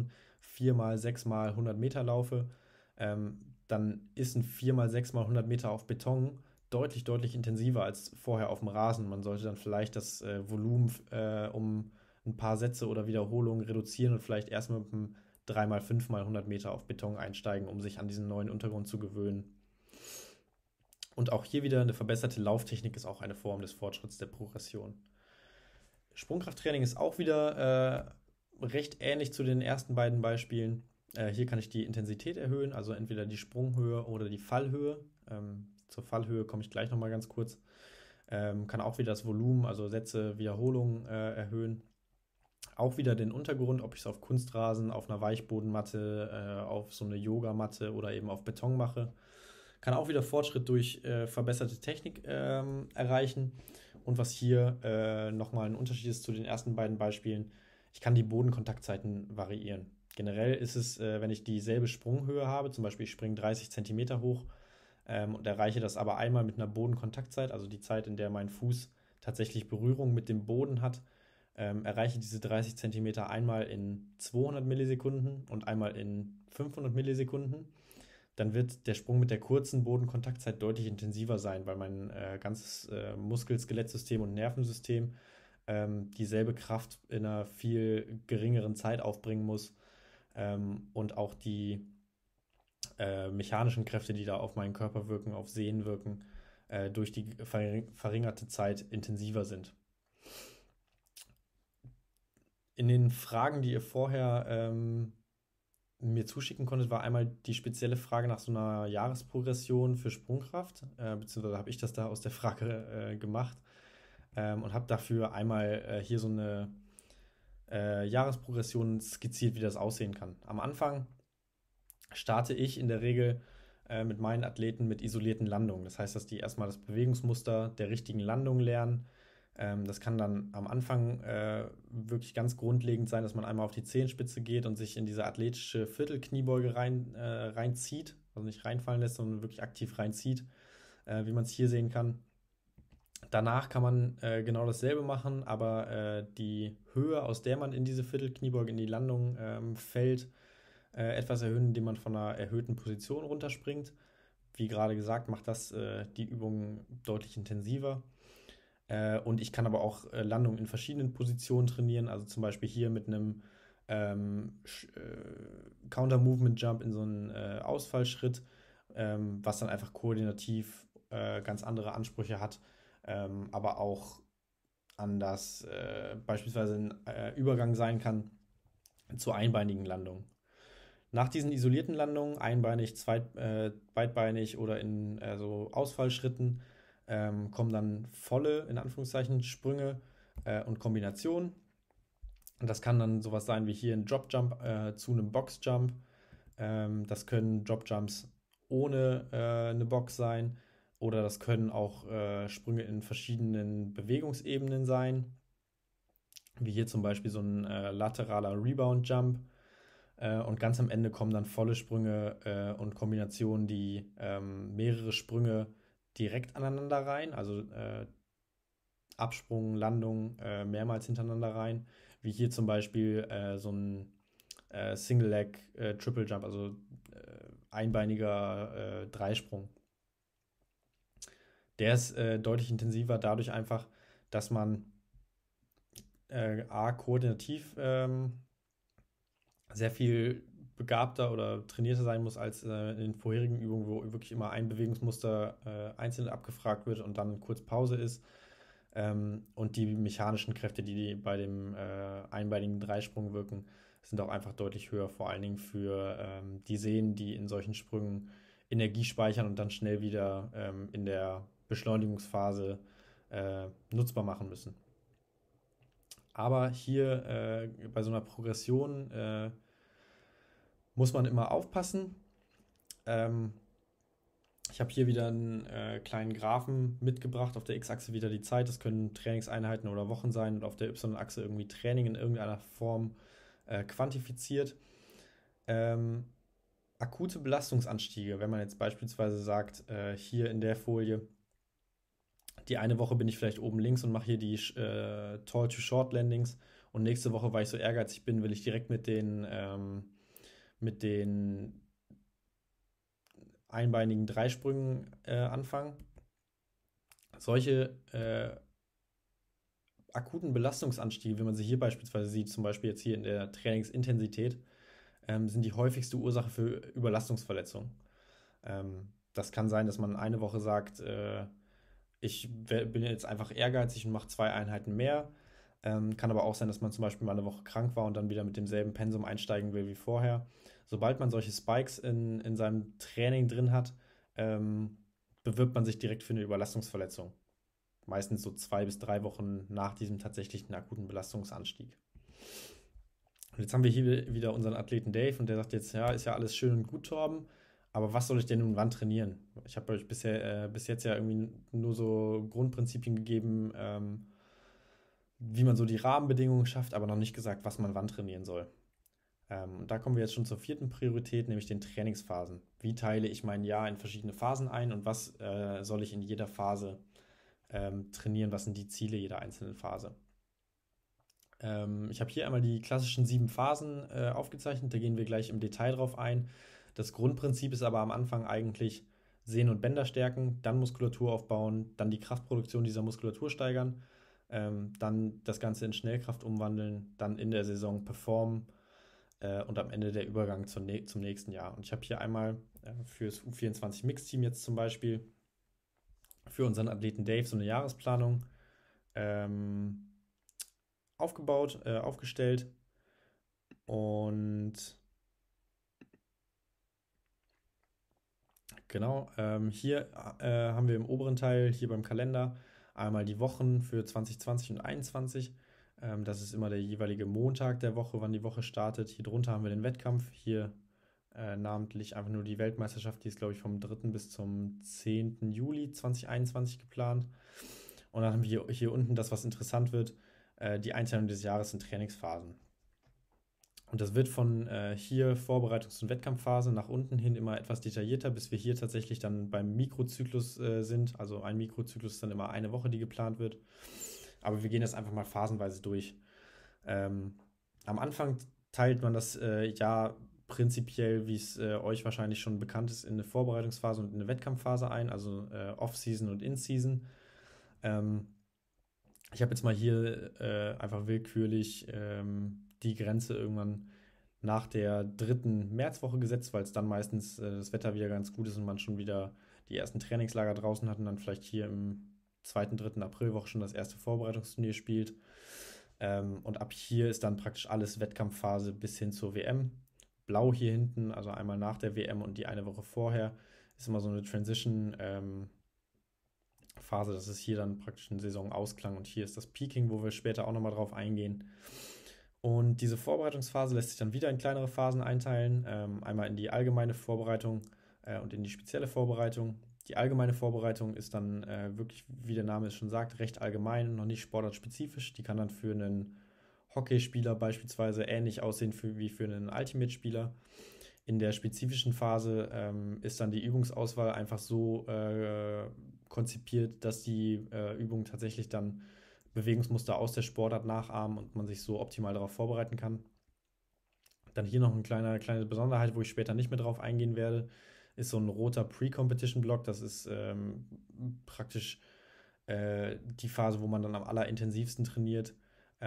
4 mal 6 mal 100 Meter laufe, dann ist ein 4 mal 6 mal 100 Meter auf Beton deutlich, deutlich intensiver als vorher auf dem Rasen. Man sollte dann vielleicht das Volumen um ein paar Sätze oder Wiederholungen reduzieren und vielleicht erstmal mit einem 3 mal 5 mal 100 Meter auf Beton einsteigen, um sich an diesen neuen Untergrund zu gewöhnen. Und auch hier wieder eine verbesserte Lauftechnik ist auch eine Form des Fortschritts der Progression. Sprungkrafttraining ist auch wieder recht ähnlich zu den ersten beiden Beispielen. Hier kann ich die Intensität erhöhen, also entweder die Sprunghöhe oder die Fallhöhe. Zur Fallhöhe komme ich gleich nochmal ganz kurz. Kann auch wieder das Volumen, also Sätze, Wiederholungen erhöhen. Auch wieder den Untergrund, ob ich es auf Kunstrasen, auf einer Weichbodenmatte, auf so eine Yogamatte oder eben auf Beton mache. Kann auch wieder Fortschritt durch verbesserte Technik erreichen. Und was hier nochmal ein Unterschied ist zu den ersten beiden Beispielen, ich kann die Bodenkontaktzeiten variieren. Generell ist es, wenn ich dieselbe Sprunghöhe habe, zum Beispiel ich springe 30 Zentimeter hoch und erreiche das aber einmal mit einer Bodenkontaktzeit, also die Zeit, in der mein Fuß tatsächlich Berührung mit dem Boden hat, erreiche diese 30 Zentimeter einmal in 200 Millisekunden und einmal in 500 Millisekunden, dann wird der Sprung mit der kurzen Bodenkontaktzeit deutlich intensiver sein, weil mein ganzes Muskel-Skelettsystem und Nervensystem dieselbe Kraft in einer viel geringeren Zeit aufbringen muss und auch die mechanischen Kräfte, die da auf meinen Körper wirken, auf Sehnen wirken, durch die verringerte Zeit intensiver sind. In den Fragen, die ihr vorher mir zuschicken konntet, war einmal die spezielle Frage nach so einer Jahresprogression für Sprungkraft, beziehungsweise habe ich das da aus der Frage gemacht und habe dafür einmal hier so eine Jahresprogression skizziert, wie das aussehen kann. Am Anfang starte ich in der Regel mit meinen Athleten mit isolierten Landungen. Das heißt, dass die erstmal das Bewegungsmuster der richtigen Landung lernen. Das kann dann am Anfang wirklich ganz grundlegend sein, dass man einmal auf die Zehenspitze geht und sich in diese athletische Viertelkniebeuge reinzieht. Also nicht reinfallen lässt, sondern wirklich aktiv reinzieht, wie man es hier sehen kann. Danach kann man genau dasselbe machen, aber die Höhe, aus der man in diese Viertelkniebeuge in die Landung fällt, etwas erhöhen, indem man von einer erhöhten Position runterspringt. Wie gerade gesagt, macht das die Übung deutlich intensiver. Und ich kann aber auch Landungen in verschiedenen Positionen trainieren, also zum Beispiel hier mit einem Counter-Movement-Jump in so einen Ausfallschritt, was dann einfach koordinativ ganz andere Ansprüche hat, aber auch anders beispielsweise ein Übergang sein kann zur einbeinigen Landung. Nach diesen isolierten Landungen, einbeinig, beidbeinig oder in so Ausfallschritten, kommen dann volle, in Anführungszeichen, Sprünge und Kombinationen. Und das kann dann sowas sein wie hier ein Drop-Jump zu einem Box-Jump. Das können Drop-Jumps ohne eine Box sein oder das können auch Sprünge in verschiedenen Bewegungsebenen sein, wie hier zum Beispiel so ein lateraler Rebound-Jump. Und ganz am Ende kommen dann volle Sprünge und Kombinationen, die mehrere Sprünge direkt aneinander rein, also Absprung, Landung mehrmals hintereinander rein, wie hier zum Beispiel so ein Single Leg Triple Jump, also einbeiniger Dreisprung. Der ist deutlich intensiver dadurch einfach, dass man koordinativ sehr viel begabter oder trainierter sein muss als in den vorherigen Übungen, wo wirklich immer ein Bewegungsmuster einzeln abgefragt wird und dann kurz Pause ist. Und die mechanischen Kräfte, die bei dem einbeinigen Dreisprung wirken, sind auch einfach deutlich höher, vor allen Dingen für die Sehnen, die in solchen Sprüngen Energie speichern und dann schnell wieder in der Beschleunigungsphase nutzbar machen müssen. Aber hier bei so einer Progression muss man immer aufpassen. Ich habe hier wieder einen kleinen Graphen mitgebracht. Auf der X-Achse wieder die Zeit. Das können Trainingseinheiten oder Wochen sein und auf der Y-Achse irgendwie Training in irgendeiner Form quantifiziert. Akute Belastungsanstiege, wenn man jetzt beispielsweise sagt, hier in der Folie, die eine Woche bin ich vielleicht oben links und mache hier die Tall-to-Short-Landings und nächste Woche, weil ich so ehrgeizig bin, will ich direkt mit den mit den einbeinigen Dreisprüngen anfangen. Solche akuten Belastungsanstiege, wie man sie hier beispielsweise sieht, zum Beispiel jetzt hier in der Trainingsintensität, sind die häufigste Ursache für Überlastungsverletzungen. Das kann sein, dass man eine Woche sagt, ich bin jetzt einfach ehrgeizig und mache 2 Einheiten mehr. Kann aber auch sein, dass man zum Beispiel mal eine Woche krank war und dann wieder mit demselben Pensum einsteigen will wie vorher. Sobald man solche Spikes in seinem Training drin hat, ähm, bewirbt man sich direkt für eine Überlastungsverletzung. Meistens so 2 bis 3 Wochen nach diesem tatsächlichen akuten Belastungsanstieg. Und jetzt haben wir hier wieder unseren Athleten Dave und der sagt jetzt, ja, ist ja alles schön und gut, Torben, aber was soll ich denn nun wann trainieren? Ich habe euch bis jetzt ja irgendwie nur so Grundprinzipien gegeben, wie man so die Rahmenbedingungen schafft, aber noch nicht gesagt, was man wann trainieren soll. Und da kommen wir jetzt schon zur vierten Priorität, nämlich den Trainingsphasen. Wie teile ich mein Jahr in verschiedene Phasen ein und was soll ich in jeder Phase trainieren? Was sind die Ziele jeder einzelnen Phase? Ich habe hier einmal die klassischen 7 Phasen aufgezeichnet, da gehen wir gleich im Detail drauf ein. Das Grundprinzip ist aber am Anfang eigentlich Sehnen und Bänder stärken, dann Muskulatur aufbauen, dann die Kraftproduktion dieser Muskulatur steigern, dann das Ganze in Schnellkraft umwandeln, dann in der Saison performen und am Ende der Übergang zum nächsten Jahr. Und ich habe hier einmal für das U24 Mix-Team jetzt zum Beispiel für unseren Athleten Dave so eine Jahresplanung ähm, aufgestellt und genau, hier haben wir im oberen Teil, hier beim Kalender, einmal die Wochen für 2020 und 2021. Das ist immer der jeweilige Montag der Woche, wann die Woche startet. Hier drunter haben wir den Wettkampf. Hier namentlich einfach nur die Weltmeisterschaft, die ist, glaube ich, vom 3. bis zum 10. Juli 2021 geplant. Und dann haben wir hier unten das, was interessant wird, die Einteilung des Jahres in Trainingsphasen. Und das wird von hier Vorbereitungs- und Wettkampfphase nach unten hin immer etwas detaillierter, bis wir hier tatsächlich dann beim Mikrozyklus sind. Also ein Mikrozyklus ist dann immer eine Woche, die geplant wird. Aber wir gehen das einfach mal phasenweise durch. Am Anfang teilt man das Jahr prinzipiell, wie es euch wahrscheinlich schon bekannt ist, in eine Vorbereitungsphase und in eine Wettkampfphase ein, also Off-Season und In-Season. Ähm, Ich habe jetzt mal hier einfach willkürlich die Grenze irgendwann nach der 3. Märzwoche gesetzt, weil es dann meistens das Wetter wieder ganz gut ist und man schon wieder die ersten Trainingslager draußen hat und dann vielleicht hier im 2., 3. Aprilwoche schon das erste Vorbereitungsturnier spielt. Und ab hier ist dann praktisch alles Wettkampfphase bis hin zur WM. Blau hier hinten, also einmal nach der WM und die eine Woche vorher, ist immer so eine Transition. Phase, das ist hier dann praktisch ein Saisonausklang und hier ist das Peaking, wo wir später auch nochmal drauf eingehen. Und diese Vorbereitungsphase lässt sich dann wieder in kleinere Phasen einteilen, einmal in die allgemeine Vorbereitung und in die spezielle Vorbereitung. Die allgemeine Vorbereitung ist dann wirklich, wie der Name es schon sagt, recht allgemein, noch nicht sportartspezifisch. Die kann dann für einen Hockeyspieler beispielsweise ähnlich aussehen wie für einen Ultimate-Spieler. In der spezifischen Phase ist dann die Übungsauswahl einfach so konzipiert, dass die Übungen tatsächlich dann Bewegungsmuster aus der Sportart nachahmen und man sich so optimal darauf vorbereiten kann. Dann hier noch eine kleine Besonderheit, wo ich später nicht mehr drauf eingehen werde, ist so ein roter Pre-Competition-Block. Das ist praktisch die Phase, wo man dann am allerintensivsten trainiert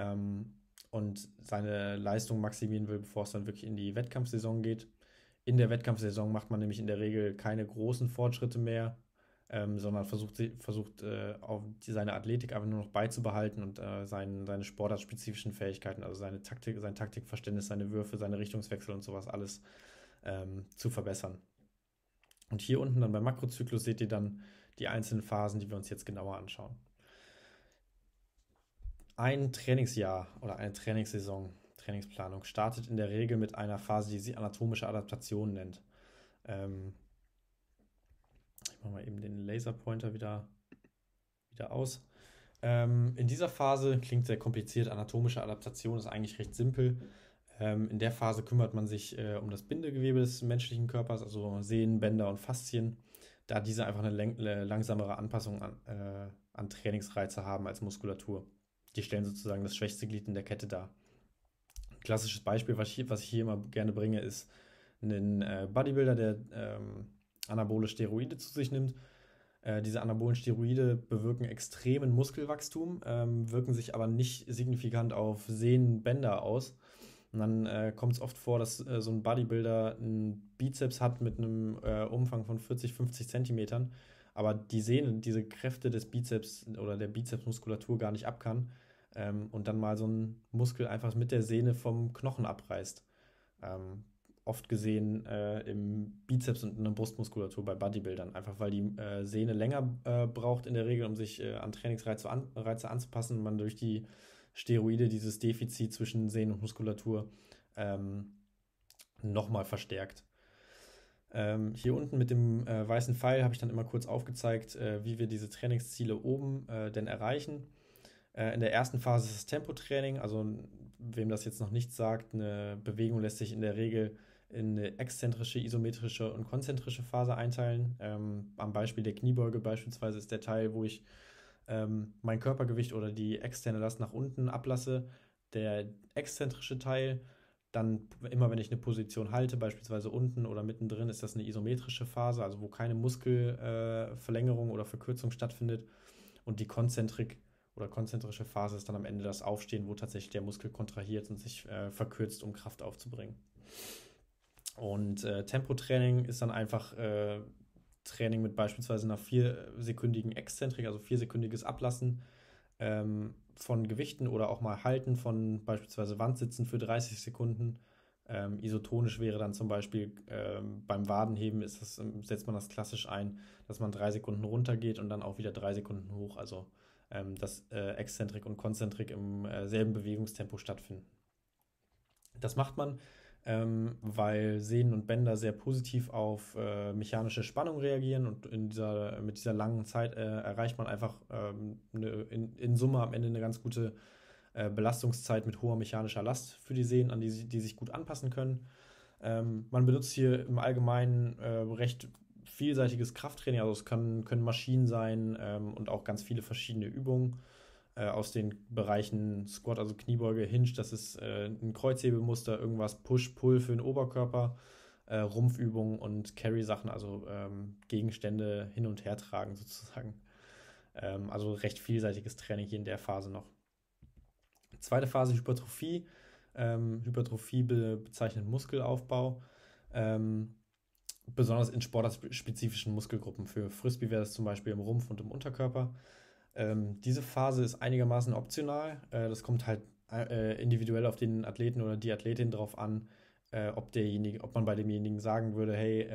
und seine Leistung maximieren will, bevor es dann wirklich in die Wettkampfsaison geht. In der Wettkampfsaison macht man nämlich in der Regel keine großen Fortschritte mehr, sondern versucht auch seine Athletik einfach nur noch beizubehalten und seine sportartspezifischen Fähigkeiten, also sein Taktikverständnis, seine Würfe, seine Richtungswechsel und sowas alles zu verbessern. Und hier unten dann beim Makrozyklus seht ihr dann die einzelnen Phasen, die wir uns jetzt genauer anschauen. Ein Trainingsjahr oder eine Trainingssaison, Trainingsplanung startet in der Regel mit einer Phase, die sie anatomische Adaptation nennt. Ich mache mal eben den Laserpointer wieder aus. In dieser Phase klingt sehr kompliziert. Anatomische Adaptation ist eigentlich recht simpel. In der Phase kümmert man sich um das Bindegewebe des menschlichen Körpers, also Sehnen, Bänder und Faszien, da diese einfach eine langsamere Anpassung an Trainingsreize haben als Muskulatur. Die stellen sozusagen das schwächste Glied in der Kette dar. Ein klassisches Beispiel, was ich hier immer gerne bringe, ist einen Bodybuilder, der anabole Steroide zu sich nimmt. Diese anabolen Steroide bewirken extremen Muskelwachstum, wirken sich aber nicht signifikant auf Sehnenbänder aus. Und dann kommt es oft vor, dass so ein Bodybuilder einen Bizeps hat mit einem Umfang von 40, 50 Zentimetern, aber die Sehnen, diese Kräfte des Bizeps oder der Bizepsmuskulatur gar nicht ab kann und dann mal so ein Muskel einfach mit der Sehne vom Knochen abreißt. Ähm, Oft gesehen im Bizeps und in der Brustmuskulatur bei Bodybuildern, einfach weil die Sehne länger braucht in der Regel, um sich an Reize anzupassen und man durch die Steroide dieses Defizit zwischen Sehnen und Muskulatur ähm, nochmal verstärkt. Hier unten mit dem weißen Pfeil habe ich dann immer kurz aufgezeigt, wie wir diese Trainingsziele oben denn erreichen. In der ersten Phase ist das Tempotraining, also wem das jetzt noch nicht sagt, eine Bewegung lässt sich in der Regel in eine exzentrische, isometrische und konzentrische Phase einteilen. Am Beispiel der Kniebeuge beispielsweise ist der Teil, wo ich mein Körpergewicht oder die externe Last nach unten ablasse, der exzentrische Teil. Dann immer, wenn ich eine Position halte, beispielsweise unten oder mittendrin, ist das eine isometrische Phase, also wo keine Muskelverlängerung oder Verkürzung stattfindet. Und die Konzentrik oder konzentrische Phase ist dann am Ende das Aufstehen, wo tatsächlich der Muskel kontrahiert und sich verkürzt, um Kraft aufzubringen. Und Tempotraining ist dann einfach Training mit beispielsweise einer 4-sekündigen Exzentrik, also 4-sekündiges Ablassen von Gewichten oder auch mal Halten von beispielsweise Wandsitzen für 30 Sekunden. Isotonisch wäre dann zum Beispiel beim Wadenheben setzt man das klassisch ein, dass man 3 Sekunden runter geht und dann auch wieder 3 Sekunden hoch. Also dass Exzentrik und Konzentrik im selben Bewegungstempo stattfinden. Das macht man, weil Sehnen und Bänder sehr positiv auf mechanische Spannung reagieren und mit dieser langen Zeit erreicht man einfach in Summe am Ende eine ganz gute Belastungszeit mit hoher mechanischer Last für die Sehnen, an die sich gut anpassen können. Man benutzt hier im Allgemeinen recht vielseitiges Krafttraining, also können Maschinen sein und auch ganz viele verschiedene Übungen aus den Bereichen Squat, also Kniebeuge, Hinge, das ist ein Kreuzhebelmuster, irgendwas Push-Pull für den Oberkörper, Rumpfübungen und Carry-Sachen, also Gegenstände hin und her tragen sozusagen. Also recht vielseitiges Training hier in der Phase noch. Zweite Phase Hypertrophie. Hypertrophie bezeichnet Muskelaufbau. Besonders in sportartspezifischen Muskelgruppen. Für Frisbee wäre das zum Beispiel im Rumpf und im Unterkörper. Diese Phase ist einigermaßen optional. Das kommt halt individuell auf den Athleten oder die Athletin drauf an, ob man bei demjenigen sagen würde, hey,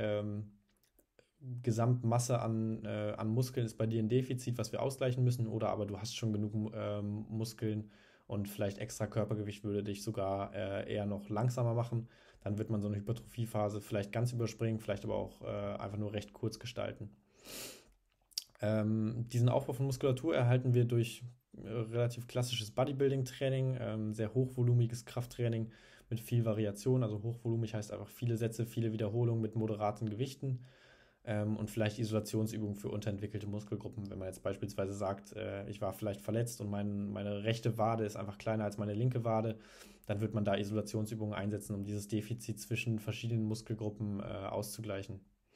Gesamtmasse an Muskeln ist bei dir ein Defizit, was wir ausgleichen müssen, oder aber du hast schon genug Muskeln und vielleicht extra Körpergewicht würde dich sogar eher noch langsamer machen. Dann wird man so eine Hypertrophiephase vielleicht ganz überspringen, vielleicht aber auch einfach nur recht kurz gestalten. Diesen Aufbau von Muskulatur erhalten wir durch relativ klassisches Bodybuilding-Training, sehr hochvolumiges Krafttraining mit viel Variation. Also hochvolumig heißt einfach viele Sätze, viele Wiederholungen mit moderaten Gewichten und vielleicht Isolationsübungen für unterentwickelte Muskelgruppen. Wenn man jetzt beispielsweise sagt, ich war vielleicht verletzt und meine rechte Wade ist einfach kleiner als meine linke Wade, dann wird man da Isolationsübungen einsetzen, um dieses Defizit zwischen verschiedenen Muskelgruppen auszugleichen.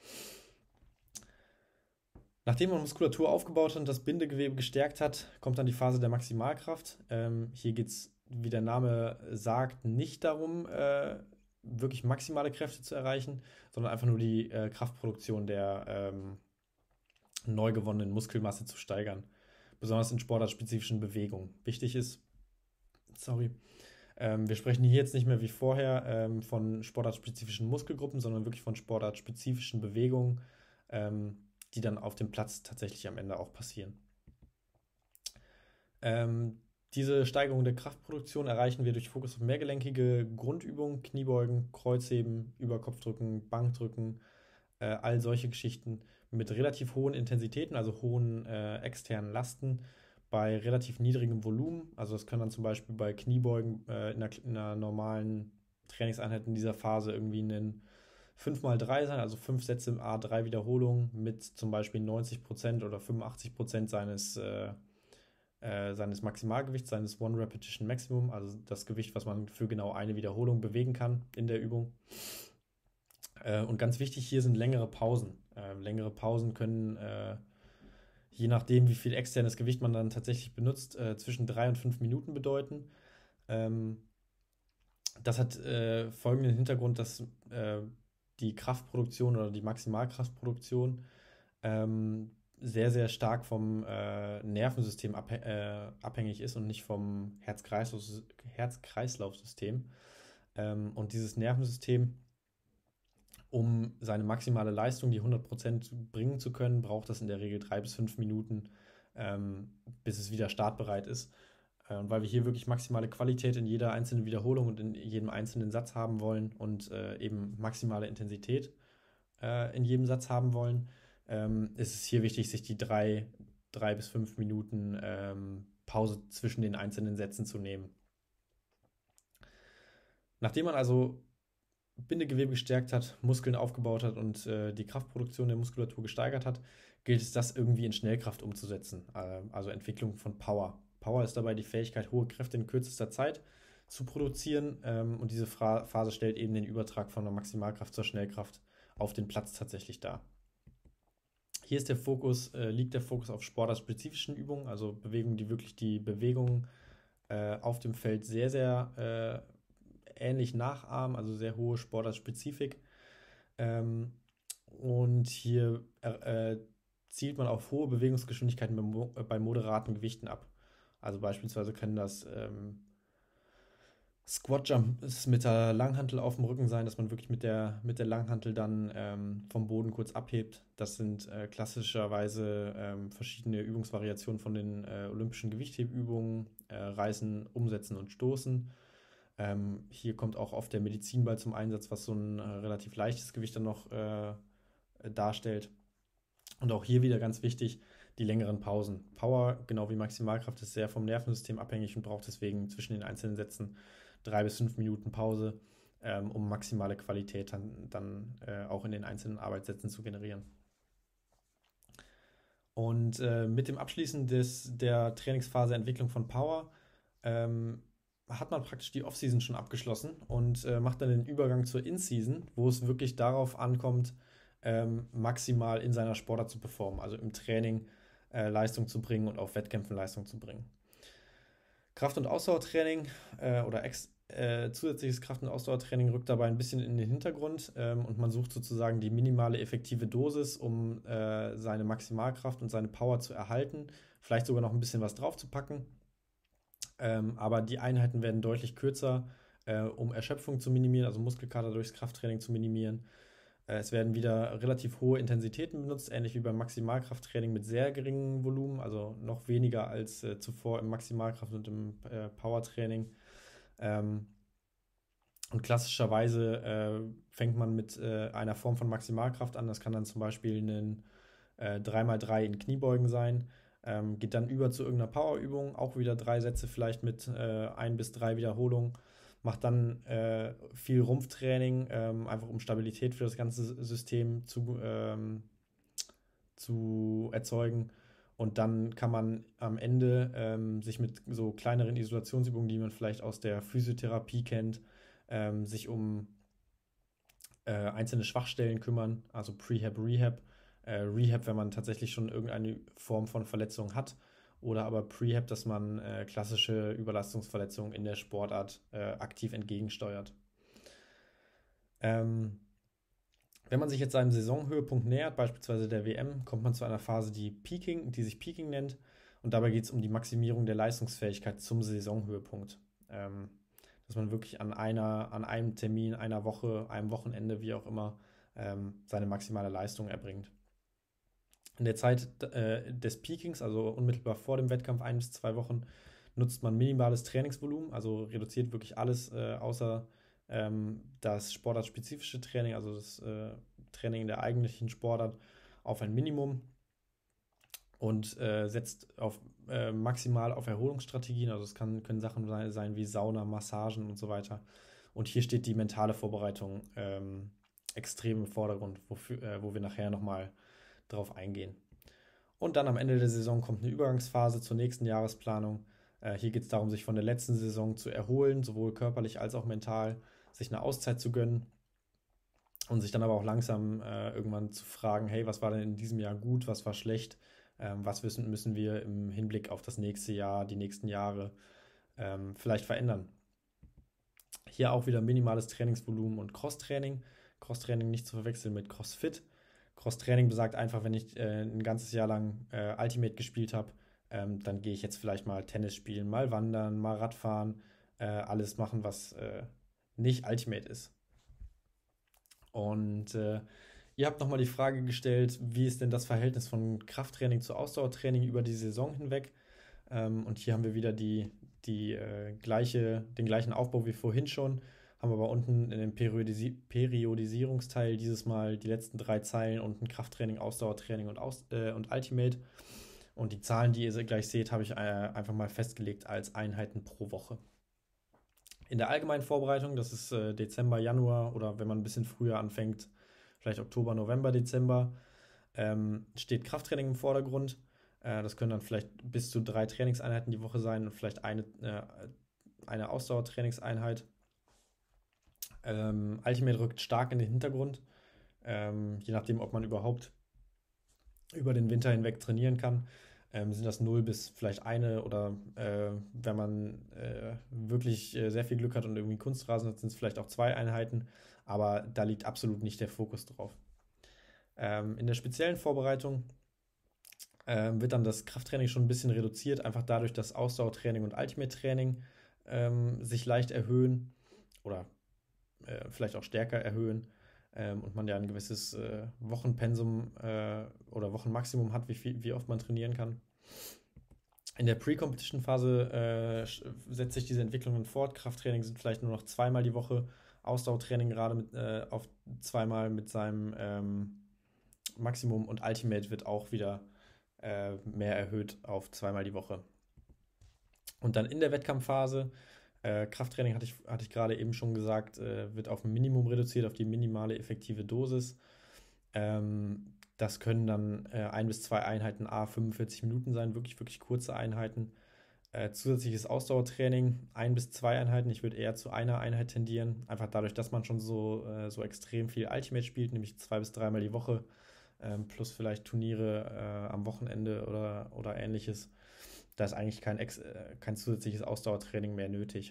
Nachdem man Muskulatur aufgebaut hat und das Bindegewebe gestärkt hat, kommt dann die Phase der Maximalkraft. Hier geht es, wie der Name sagt, nicht darum, wirklich maximale Kräfte zu erreichen, sondern einfach nur die Kraftproduktion der neu gewonnenen Muskelmasse zu steigern. Besonders in sportartspezifischen Bewegungen. Wichtig ist, wir sprechen hier jetzt nicht mehr wie vorher von sportartspezifischen Muskelgruppen, sondern wirklich von sportartspezifischen Bewegungen, die dann auf dem Platz tatsächlich am Ende auch passieren. Diese Steigerung der Kraftproduktion erreichen wir durch Fokus auf mehrgelenkige Grundübungen, Kniebeugen, Kreuzheben, Überkopfdrücken, Bankdrücken, all solche Geschichten mit relativ hohen Intensitäten, also hohen externen Lasten, bei relativ niedrigem Volumen. Also das können dann zum Beispiel bei Kniebeugen in einer normalen Trainingseinheit in dieser Phase irgendwie ein 5x3 sein, also 5 Sätze A3 Wiederholungen mit zum Beispiel 90% oder 85% seines Maximalgewichts, seines One Repetition Maximum, also das Gewicht, was man für genau eine Wiederholung bewegen kann in der Übung. Und ganz wichtig hier sind längere Pausen. Längere Pausen können, je nachdem, wie viel externes Gewicht man dann tatsächlich benutzt, zwischen 3 und 5 Minuten bedeuten. Ähm, Das hat folgenden Hintergrund, dass die Kraftproduktion oder die Maximalkraftproduktion sehr, sehr stark vom Nervensystem abhängig ist und nicht vom Herz-Kreislauf-System. Und dieses Nervensystem, um seine maximale Leistung, die 100% bringen zu können, braucht das in der Regel 3 bis 5 Minuten, bis es wieder startbereit ist. Und weil wir hier wirklich maximale Qualität in jeder einzelnen Wiederholung und in jedem einzelnen Satz haben wollen und eben maximale Intensität in jedem Satz haben wollen, ist es hier wichtig, sich die 3 bis 5 Minuten Pause zwischen den einzelnen Sätzen zu nehmen. Nachdem man also Bindegewebe gestärkt hat, Muskeln aufgebaut hat und die Kraftproduktion der Muskulatur gesteigert hat, gilt es, das irgendwie in Schnellkraft umzusetzen, also Entwicklung von Power. Power ist dabei die Fähigkeit, hohe Kräfte in kürzester Zeit zu produzieren, und diese Phase stellt eben den Übertrag von der Maximalkraft zur Schnellkraft auf den Platz tatsächlich dar. Hier ist liegt der Fokus auf sportartspezifischen Übungen, also Bewegungen, die wirklich die Bewegungen auf dem Feld sehr, sehr ähnlich nachahmen, also sehr hohe Sportartspezifik. Ähm, und hier zielt man auf hohe Bewegungsgeschwindigkeiten bei moderaten Gewichten ab. Also beispielsweise können das Squat Jumps mit der Langhantel auf dem Rücken sein, dass man wirklich mit der Langhantel dann vom Boden kurz abhebt. Das sind klassischerweise verschiedene Übungsvariationen von den olympischen Gewichthebübungen, Reißen, Umsetzen und Stoßen. Hier kommt auch oft der Medizinball zum Einsatz, was so ein relativ leichtes Gewicht dann noch darstellt. Und auch hier wieder ganz wichtig, die längeren Pausen. Power, genau wie Maximalkraft, ist sehr vom Nervensystem abhängig und braucht deswegen zwischen den einzelnen Sätzen 3 bis 5 Minuten Pause, um maximale Qualität dann auch in den einzelnen Arbeitssätzen zu generieren. Und mit dem Abschließen der Trainingsphase Entwicklung von Power hat man praktisch die Offseason schon abgeschlossen und macht dann den Übergang zur In-Season, wo es wirklich darauf ankommt, maximal in seiner Sportart zu performen, also im Training Leistung zu bringen und auf Wettkämpfen Leistung zu bringen. Kraft- und Ausdauertraining oder zusätzliches Kraft- und Ausdauertraining rückt dabei ein bisschen in den Hintergrund, und man sucht sozusagen die minimale effektive Dosis, um seine Maximalkraft und seine Power zu erhalten, vielleicht sogar noch ein bisschen was draufzupacken. Aber die Einheiten werden deutlich kürzer, um Erschöpfung zu minimieren, also Muskelkater durchs Krafttraining zu minimieren. Es werden wieder relativ hohe Intensitäten benutzt, ähnlich wie beim Maximalkrafttraining mit sehr geringem Volumen, also noch weniger als zuvor im Maximalkraft- und im Powertraining. Und klassischerweise fängt man mit einer Form von Maximalkraft an. Das kann dann zum Beispiel ein 3x3 in Kniebeugen sein. Geht dann über zu irgendeiner Powerübung, auch wieder 3 Sätze vielleicht mit 1 bis 3 Wiederholungen. Macht dann viel Rumpftraining, einfach um Stabilität für das ganze System zu erzeugen. Und dann kann man am Ende sich mit so kleineren Isolationsübungen, die man vielleicht aus der Physiotherapie kennt, sich um einzelne Schwachstellen kümmern, also Prehab, Rehab. Rehab, wenn man tatsächlich schon irgendeine Form von Verletzung hat, oder aber Prehab, dass man klassische Überlastungsverletzungen in der Sportart aktiv entgegensteuert. Wenn man sich jetzt seinem Saisonhöhepunkt nähert, beispielsweise der WM, kommt man zu einer Phase, die sich Peaking nennt. Und dabei geht es um die Maximierung der Leistungsfähigkeit zum Saisonhöhepunkt. Dass man wirklich an einem Termin, einer Woche, einem Wochenende, wie auch immer, seine maximale Leistung erbringt. In der Zeit des Peakings, also unmittelbar vor dem Wettkampf, 1 bis 2 Wochen, nutzt man minimales Trainingsvolumen, also reduziert wirklich alles außer das sportartspezifische Training, also das Training in der eigentlichen Sportart, auf ein Minimum und setzt maximal auf Erholungsstrategien. Also es können Sachen sein wie Sauna, Massagen und so weiter. Und hier steht die mentale Vorbereitung extrem im Vordergrund, wo wir nachher nochmal drauf eingehen. Und dann am Ende der Saison kommt eine Übergangsphase zur nächsten Jahresplanung. Hier geht es darum, sich von der letzten Saison zu erholen, sowohl körperlich als auch mental, sich eine Auszeit zu gönnen. Und sich dann aber auch langsam irgendwann zu fragen, hey, was war denn in diesem Jahr gut, was war schlecht, was müssen wir im Hinblick auf das nächste Jahr, die nächsten Jahre vielleicht verändern. Hier auch wieder minimales Trainingsvolumen und Cross-Training. Cross-Training nicht zu verwechseln mit CrossFit. Cross-Training besagt einfach, wenn ich ein ganzes Jahr lang Ultimate gespielt habe, dann gehe ich jetzt vielleicht mal Tennis spielen, mal wandern, mal Radfahren, alles machen, was nicht Ultimate ist. Und ihr habt nochmal die Frage gestellt, wie ist denn das Verhältnis von Krafttraining zu Ausdauertraining über die Saison hinweg? Und hier haben wir wieder den gleichen Aufbau wie vorhin schon, haben aber unten in dem Periodisierungsteil dieses Mal die letzten 3 Zeilen unten Krafttraining, Ausdauertraining und Ultimate. Und die Zahlen, die ihr gleich seht, habe ich einfach mal festgelegt als Einheiten pro Woche. In der allgemeinen Vorbereitung, das ist Dezember, Januar oder wenn man ein bisschen früher anfängt, vielleicht Oktober, November, Dezember, steht Krafttraining im Vordergrund. Das können dann vielleicht bis zu 3 Trainingseinheiten die Woche sein und vielleicht eine Ausdauertrainingseinheit. Ultimate rückt stark in den Hintergrund, je nachdem, ob man überhaupt über den Winter hinweg trainieren kann. Sind das 0 bis vielleicht eine oder wenn man wirklich sehr viel Glück hat und irgendwie Kunstrasen hat, sind es vielleicht auch 2 Einheiten, aber da liegt absolut nicht der Fokus drauf. In der speziellen Vorbereitung wird dann das Krafttraining schon ein bisschen reduziert, einfach dadurch, dass Ausdauertraining und Ultimate-Training sich leicht erhöhen oder vielleicht auch stärker erhöhen und man ja ein gewisses Wochenpensum oder Wochenmaximum hat, wie oft man trainieren kann. In der Pre-Competition-Phase setzt sich diese Entwicklung dann fort. Krafttraining sind vielleicht nur noch 2-mal die Woche, Ausdauertraining gerade auf 2-mal mit seinem Maximum und Ultimate wird auch wieder mehr erhöht auf 2-mal die Woche. Und dann in der Wettkampfphase, Krafttraining hatte ich gerade eben schon gesagt, wird auf ein Minimum reduziert, auf die minimale effektive Dosis. Das können dann 1 bis 2 Einheiten à 45 Minuten sein, wirklich, wirklich kurze Einheiten. Zusätzliches Ausdauertraining, 1 bis 2 Einheiten. Ich würde eher zu einer Einheit tendieren, einfach dadurch, dass man schon so extrem viel Ultimate spielt, nämlich 2 bis 3-mal die Woche, plus vielleicht Turniere am Wochenende oder ähnliches. Da ist eigentlich kein zusätzliches Ausdauertraining mehr nötig.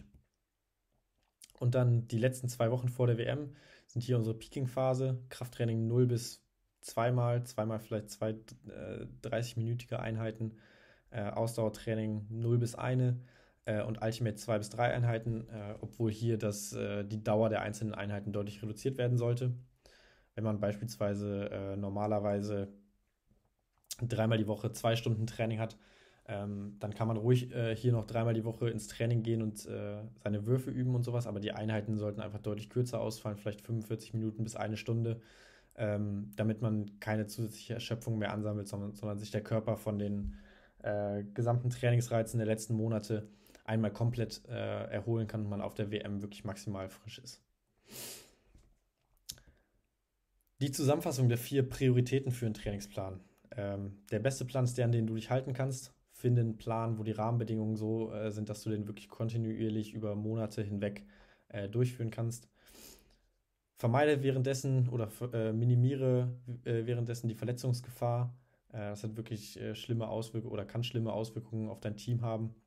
Und dann die letzten 2 Wochen vor der WM sind hier unsere Peaking-Phase. Krafttraining 0 bis 2-mal vielleicht 2 30-minütige Einheiten. Ausdauertraining 0 bis 1 und Ultimate 2 bis 3 Einheiten, obwohl hier die Dauer der einzelnen Einheiten deutlich reduziert werden sollte. Wenn man beispielsweise normalerweise 3-mal die Woche 2 Stunden Training hat, dann kann man ruhig hier noch 3-mal die Woche ins Training gehen und seine Würfe üben und sowas, aber die Einheiten sollten einfach deutlich kürzer ausfallen, vielleicht 45 Minuten bis 1 Stunde, damit man keine zusätzliche Erschöpfung mehr ansammelt, sondern sich der Körper von den gesamten Trainingsreizen der letzten Monate einmal komplett erholen kann und man auf der WM wirklich maximal frisch ist. Die Zusammenfassung der 4 Prioritäten für einen Trainingsplan. Der beste Plan ist der, an den du dich halten kannst. Finde einen Plan, wo die Rahmenbedingungen so sind, dass du den wirklich kontinuierlich über Monate hinweg durchführen kannst. Vermeide währenddessen oder minimiere währenddessen die Verletzungsgefahr. Das hat wirklich schlimme Auswirkungen oder kann schlimme Auswirkungen auf dein Team haben.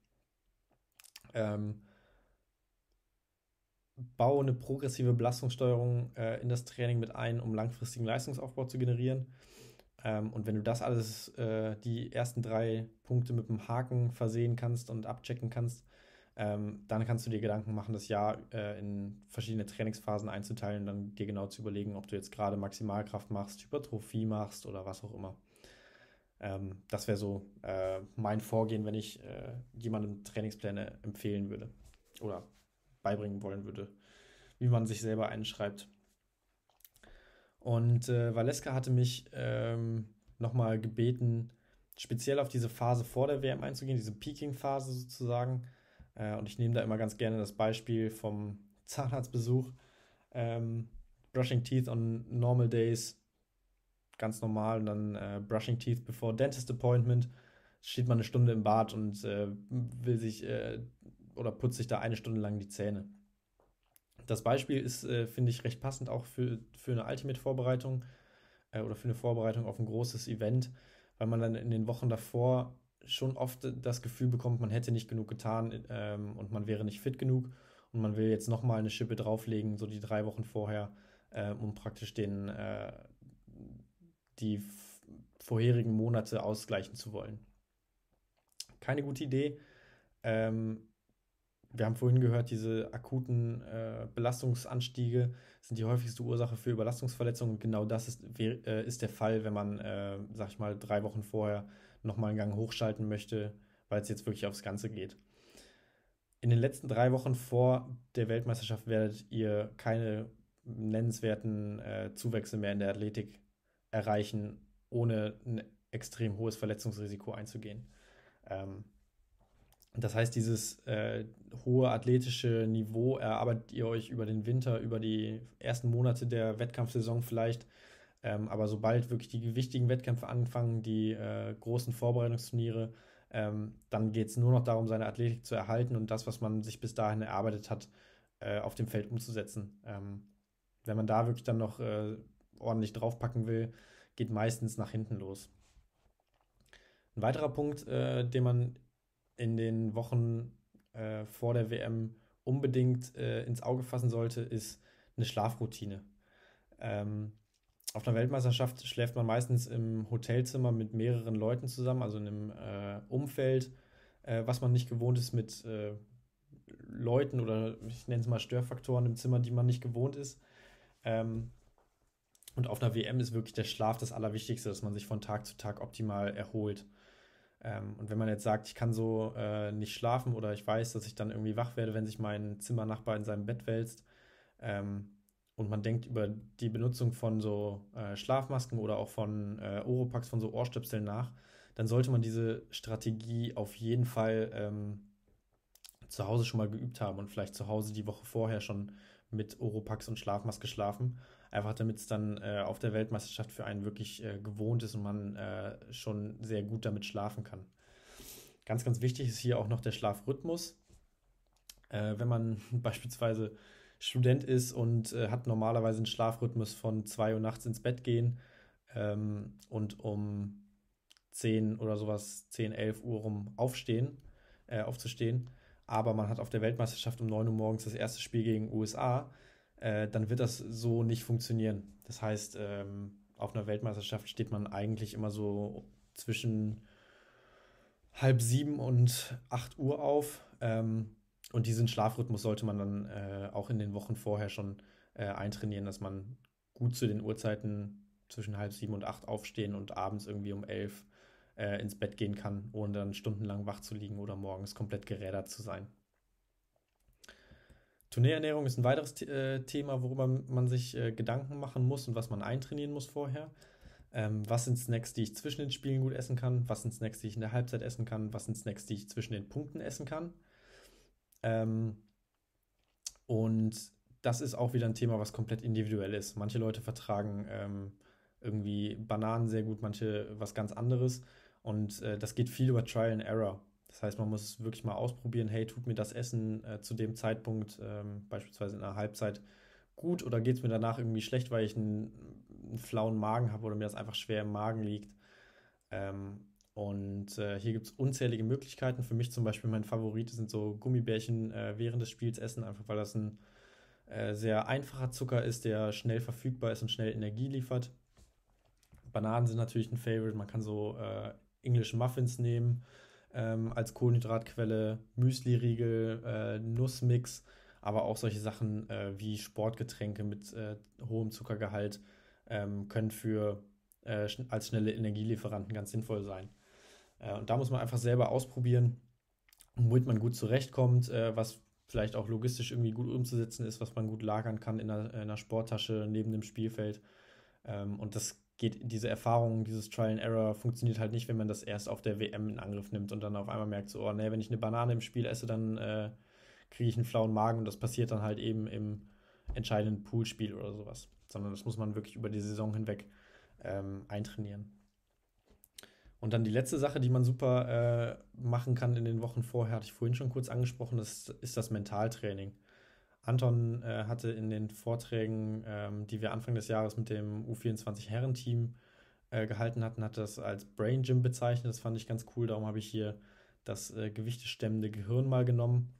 Baue eine progressive Belastungssteuerung in das Training mit ein, um langfristigen Leistungsaufbau zu generieren. Und wenn du das alles, die ersten 3 Punkte mit einem Haken versehen kannst und abchecken kannst, dann kannst du dir Gedanken machen, das Jahr in verschiedene Trainingsphasen einzuteilen und dann dir genau zu überlegen, ob du jetzt gerade Maximalkraft machst, Hypertrophie machst oder was auch immer. Das wäre so mein Vorgehen, wenn ich jemandem Trainingspläne empfehlen würde oder beibringen wollen würde, wie man sich selber einschreibt. Und Valeska hatte mich nochmal gebeten, speziell auf diese Phase vor der WM einzugehen, diese Peaking-Phase sozusagen. Und ich nehme da immer ganz gerne das Beispiel vom Zahnarztbesuch. Brushing Teeth on normal days, ganz normal. Und dann Brushing Teeth before Dentist Appointment. Steht man eine Stunde im Bad und will sich oder putzt sich da 1 Stunde lang die Zähne. Das Beispiel ist, finde ich, recht passend auch für eine Ultimate-Vorbereitung oder für eine Vorbereitung auf ein großes Event, weil man dann in den Wochen davor schon oft das Gefühl bekommt, man hätte nicht genug getan und man wäre nicht fit genug und man will jetzt nochmal eine Schippe drauflegen, so die 3 Wochen vorher, um praktisch die vorherigen Monate ausgleichen zu wollen. Keine gute Idee. Ähm, Wir haben vorhin gehört, diese akuten Belastungsanstiege sind die häufigste Ursache für Überlastungsverletzungen. Und genau das ist der Fall, wenn man, sag ich mal, 3 Wochen vorher nochmal einen Gang hochschalten möchte, weil es jetzt wirklich aufs Ganze geht. In den letzten 3 Wochen vor der Weltmeisterschaft werdet ihr keine nennenswerten Zuwächse mehr in der Athletik erreichen, ohne ein extrem hohes Verletzungsrisiko einzugehen. Ähm, Das heißt, dieses hohe athletische Niveau erarbeitet ihr euch über den Winter, über die ersten Monate der Wettkampfsaison vielleicht. Aber sobald wirklich die wichtigen Wettkämpfe anfangen, die großen Vorbereitungsturniere, dann geht es nur noch darum, seine Athletik zu erhalten und das, was man sich bis dahin erarbeitet hat, auf dem Feld umzusetzen. Wenn man da wirklich dann noch ordentlich draufpacken will, geht meistens nach hinten los. Ein weiterer Punkt, den man in den Wochen vor der WM unbedingt ins Auge fassen sollte, ist eine Schlafroutine. Ähm, auf einer Weltmeisterschaft schläft man meistens im Hotelzimmer mit mehreren Leuten zusammen, also in einem Umfeld, was man nicht gewohnt ist mit Leuten oder ich nenne es mal Störfaktoren im Zimmer, die man nicht gewohnt ist. Ähm, und auf einer WM ist wirklich der Schlaf das Allerwichtigste, dass man sich von Tag zu Tag optimal erholt. Und wenn man jetzt sagt, ich kann so nicht schlafen oder ich weiß, dass ich dann irgendwie wach werde, wenn sich mein Zimmernachbar in seinem Bett wälzt, ähm, und man denkt über die Benutzung von so Schlafmasken oder auch von Oropax, von so Ohrstöpseln nach, dann sollte man diese Strategie auf jeden Fall zu Hause schon mal geübt haben und vielleicht zu Hause die Woche vorher schon mit Oropax und Schlafmaske schlafen. Einfach damit es dann auf der Weltmeisterschaft für einen wirklich gewohnt ist und man schon sehr gut damit schlafen kann. Ganz, ganz wichtig ist hier auch noch der Schlafrhythmus. Wenn man beispielsweise Student ist und hat normalerweise einen Schlafrhythmus von 2 Uhr nachts ins Bett gehen und um 10 oder sowas, 10, 11 Uhr rum aufzustehen, aber man hat auf der Weltmeisterschaft um 9 Uhr morgens das erste Spiel gegen USA, dann wird das so nicht funktionieren. Das heißt, auf einer Weltmeisterschaft steht man eigentlich immer so zwischen halb 7 und 8 Uhr auf. Und diesen Schlafrhythmus sollte man dann auch in den Wochen vorher schon eintrainieren, dass man gut zu den Uhrzeiten zwischen halb 7 und 8 aufstehen und abends irgendwie um 11 ins Bett gehen kann, ohne dann stundenlang wach zu liegen oder morgens komplett gerädert zu sein. Turnierernährung ist ein weiteres Thema, worüber man sich Gedanken machen muss und was man eintrainieren muss vorher. Was sind Snacks, die ich zwischen den Spielen gut essen kann? Was sind Snacks, die ich in der Halbzeit essen kann? Was sind Snacks, die ich zwischen den Punkten essen kann? Ähm, und das ist auch wieder ein Thema, was komplett individuell ist. Manche Leute vertragen irgendwie Bananen sehr gut, manche was ganz anderes. Und das geht viel über Trial and Error. Das heißt, man muss es wirklich mal ausprobieren, hey, tut mir das Essen zu dem Zeitpunkt, beispielsweise in einer Halbzeit, gut oder geht es mir danach irgendwie schlecht, weil ich einen flauen Magen habe oder mir das einfach schwer im Magen liegt. Hier gibt es unzählige Möglichkeiten. Für mich zum Beispiel mein Favorit sind so Gummibärchen während des Spiels essen, einfach weil das ein sehr einfacher Zucker ist, der schnell verfügbar ist und schnell Energie liefert. Bananen sind natürlich ein Favorite. Man kann so English Muffins nehmen als Kohlenhydratquelle, Müsli-Riegel, Nussmix, aber auch solche Sachen wie Sportgetränke mit hohem Zuckergehalt können als schnelle Energielieferanten ganz sinnvoll sein. Und da muss man einfach selber ausprobieren, womit man gut zurechtkommt, was vielleicht auch logistisch irgendwie gut umzusetzen ist, was man gut lagern kann in einer Sporttasche neben dem Spielfeld. Und diese Erfahrung, dieses Trial and Error funktioniert halt nicht, wenn man das erst auf der WM in Angriff nimmt und dann auf einmal merkt, so, oh nee, wenn ich eine Banane im Spiel esse, dann kriege ich einen flauen Magen und das passiert dann halt eben im entscheidenden Poolspiel oder sowas. Sondern das muss man wirklich über die Saison hinweg eintrainieren. Und dann die letzte Sache, die man super machen kann in den Wochen vorher, hatte ich vorhin schon kurz angesprochen, das ist das Mentaltraining. Anton hatte in den Vorträgen, die wir Anfang des Jahres mit dem U24-Herren-Team gehalten hatten, hat das als Brain Gym bezeichnet. Das fand ich ganz cool. Darum habe ich hier das gewichtestemmende Gehirn mal genommen.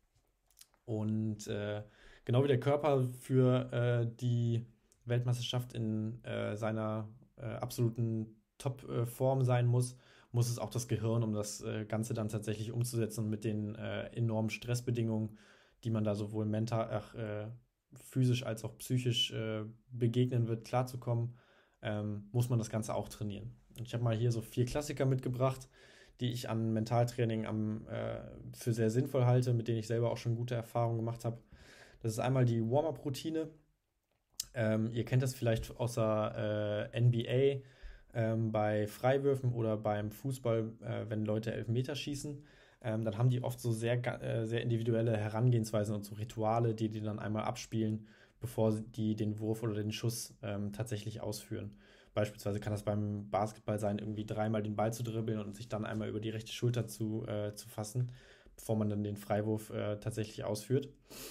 Und genau wie der Körper für die Weltmeisterschaft in seiner absoluten Top-Form sein muss, muss es auch das Gehirn, um das Ganze dann tatsächlich umzusetzen und mit den enormen Stressbedingungen, die man da sowohl mental, physisch als auch psychisch begegnen wird, klarzukommen, muss man das Ganze auch trainieren. Und ich habe mal hier so 4 Klassiker mitgebracht, die ich an Mentaltraining für sehr sinnvoll halte, mit denen ich selber auch schon gute Erfahrungen gemacht habe. Das ist einmal die Warm-up-Routine. Ihr kennt das vielleicht aus der NBA bei Freiwürfen oder beim Fußball, wenn Leute Elfmeter schießen. Dann haben die oft so sehr individuelle Herangehensweisen und so Rituale, die dann einmal abspielen, bevor die den Wurf oder den Schuss tatsächlich ausführen. Beispielsweise kann das beim Basketball sein, irgendwie 3-mal den Ball zu dribbeln und sich dann einmal über die rechte Schulter zu fassen, bevor man dann den Freiwurf tatsächlich ausführt.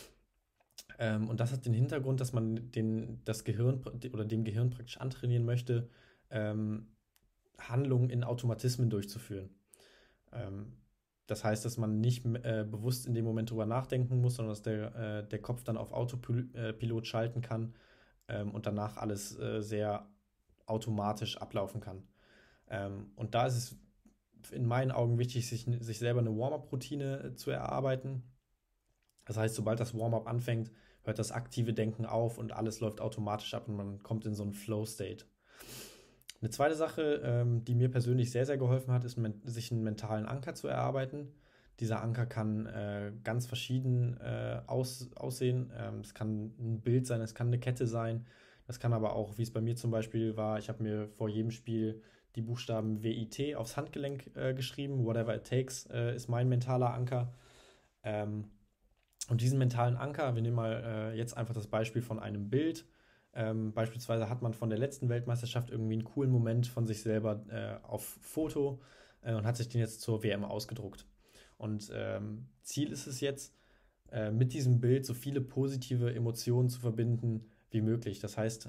Und das hat den Hintergrund, dass man das Gehirn oder dem Gehirn praktisch antrainieren möchte, ähm, Handlungen in Automatismen durchzuführen. Ähm, Das heißt, dass man nicht bewusst in dem Moment drüber nachdenken muss, sondern dass der Kopf dann auf Autopilot schalten kann und danach alles sehr automatisch ablaufen kann. Und da ist es in meinen Augen wichtig, sich selber eine Warm-up-Routine zu erarbeiten. Das heißt, sobald das Warm-up anfängt, hört das aktive Denken auf und alles läuft automatisch ab und man kommt in so einen Flow-State. Eine zweite Sache, die mir persönlich sehr, sehr geholfen hat, ist, sich einen mentalen Anker zu erarbeiten. Dieser Anker kann ganz verschieden aussehen. Es kann ein Bild sein, es kann eine Kette sein. Das kann aber auch, wie es bei mir zum Beispiel war, ich habe mir vor jedem Spiel die Buchstaben WIT aufs Handgelenk geschrieben. Whatever it takes ist mein mentaler Anker. Ähm, und diesen mentalen Anker, wir nehmen mal jetzt einfach das Beispiel von einem Bild. Beispielsweise hat man von der letzten Weltmeisterschaft irgendwie einen coolen Moment von sich selber auf Foto und hat sich den jetzt zur WM ausgedruckt. Und Ziel ist es jetzt, mit diesem Bild so viele positive Emotionen zu verbinden wie möglich. Das heißt,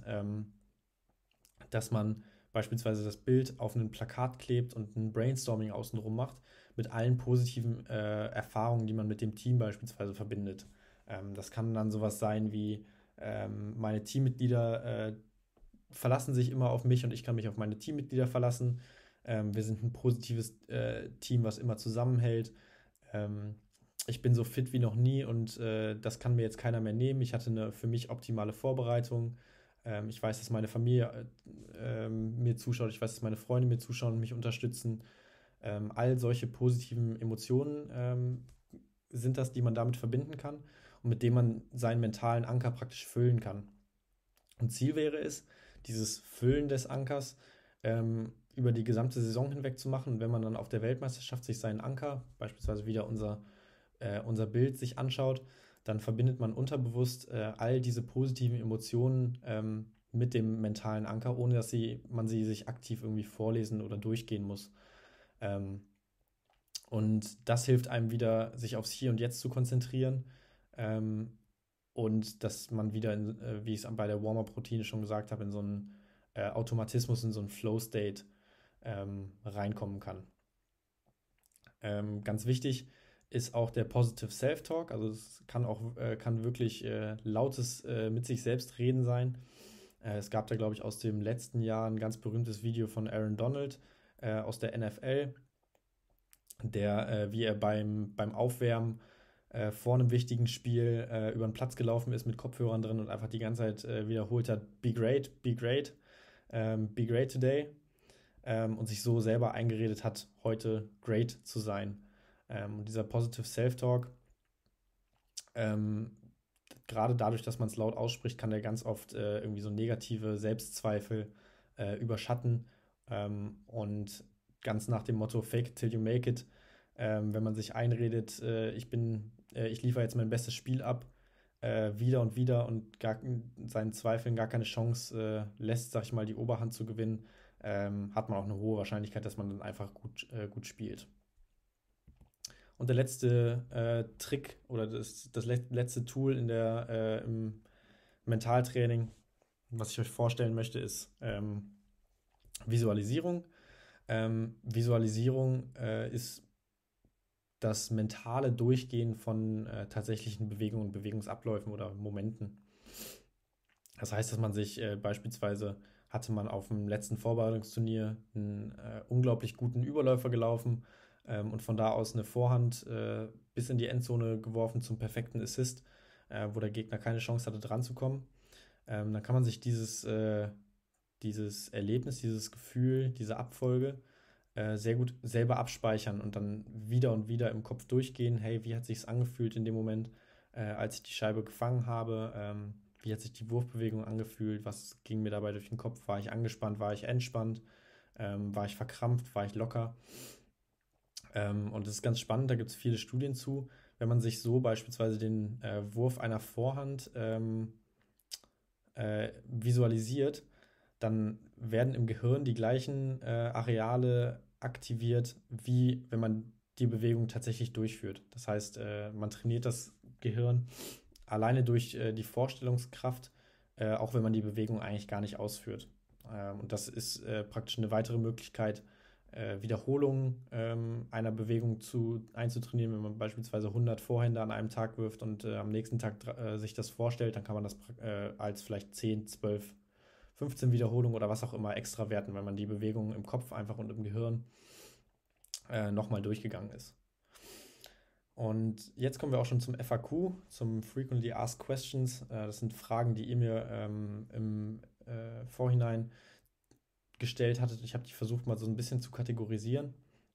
dass man beispielsweise das Bild auf ein Plakat klebt und ein Brainstorming außenrum macht mit allen positiven Erfahrungen, die man mit dem Team beispielsweise verbindet. Das kann dann sowas sein wie meine Teammitglieder verlassen sich immer auf mich und ich kann mich auf meine Teammitglieder verlassen. Wir sind ein positives Team, was immer zusammenhält. Ähm, Ich bin so fit wie noch nie und das kann mir jetzt keiner mehr nehmen. Ich hatte eine für mich optimale Vorbereitung. Ich weiß, dass meine Familie mir zuschaut. Ich weiß, dass meine Freunde mir zuschauen und mich unterstützen. All solche positiven Emotionen sind das, die man damit verbinden kann und mit dem man seinen mentalen Anker praktisch füllen kann. Und Ziel wäre es, dieses Füllen des Ankers über die gesamte Saison hinweg zu machen. Und wenn man dann auf der Weltmeisterschaft sich seinen Anker, beispielsweise wieder unser Bild, sich anschaut, dann verbindet man unterbewusst all diese positiven Emotionen mit dem mentalen Anker, ohne dass man sie sich aktiv irgendwie vorlesen oder durchgehen muss. Ähm, und das hilft einem wieder, sich aufs Hier und Jetzt zu konzentrieren. Ähm, und dass man wieder, wie ich es bei der Warm-up-Routine schon gesagt habe, in so einen Automatismus, in so einen Flow-State reinkommen kann. Ganz wichtig ist auch der Positive Self-Talk. Also es kann wirklich lautes mit sich selbst reden sein. Es gab da, glaube ich, aus dem letzten Jahr ein ganz berühmtes Video von Aaron Donald aus der NFL, der, wie er beim Aufwärmen vor einem wichtigen Spiel über den Platz gelaufen ist mit Kopfhörern drin und einfach die ganze Zeit wiederholt hat, be great, be great today und sich so selber eingeredet hat, heute great zu sein. Und dieser Positive Self-Talk, ähm, gerade dadurch, dass man es laut ausspricht, kann der ganz oft irgendwie so negative Selbstzweifel überschatten und ganz nach dem Motto Fake it till you make it, wenn man sich einredet, ich liefere jetzt mein bestes Spiel ab, wieder und wieder und seinen Zweifeln gar keine Chance lässt, sag ich mal, die Oberhand zu gewinnen, hat man auch eine hohe Wahrscheinlichkeit, dass man dann einfach gut spielt. Und der letzte Trick oder das letzte Tool im Mentaltraining, was ich euch vorstellen möchte, ist Visualisierung. Visualisierung ist das mentale Durchgehen von tatsächlichen Bewegungen, Bewegungsabläufen oder Momenten. Das heißt, dass man sich beispielsweise hatte man auf dem letzten Vorbereitungsturnier einen unglaublich guten Überläufer gelaufen und von da aus eine Vorhand bis in die Endzone geworfen zum perfekten Assist, wo der Gegner keine Chance hatte, dran zu kommen. Dann kann man sich dieses Erlebnis, dieses Gefühl, diese Abfolge sehr gut selber abspeichern und dann wieder und wieder im Kopf durchgehen. Hey, wie hat sich's angefühlt in dem Moment, als ich die Scheibe gefangen habe? Wie hat sich die Wurfbewegung angefühlt? Was ging mir dabei durch den Kopf? War ich angespannt? War ich entspannt? War ich verkrampft? War ich locker? Und das ist ganz spannend, da gibt es viele Studien zu. Wenn man sich so beispielsweise den Wurf einer Vorhand visualisiert, dann werden im Gehirn die gleichen Areale aktiviert, wie wenn man die Bewegung tatsächlich durchführt. Das heißt, man trainiert das Gehirn alleine durch die Vorstellungskraft, auch wenn man die Bewegung eigentlich gar nicht ausführt. Und das ist praktisch eine weitere Möglichkeit, Wiederholungen einer Bewegung einzutrainieren. Wenn man beispielsweise 100 Vorhände an einem Tag wirft und am nächsten Tag sich das vorstellt, dann kann man das als vielleicht 10, 12, 15 Wiederholungen oder was auch immer extra werten, wenn man die Bewegung im Kopf einfach und im Gehirn nochmal durchgegangen ist. Und jetzt kommen wir auch schon zum FAQ, zum Frequently Asked Questions. Das sind Fragen, die ihr mir im Vorhinein gestellt hattet. Ich habe die versucht mal so ein bisschen zu kategorisieren,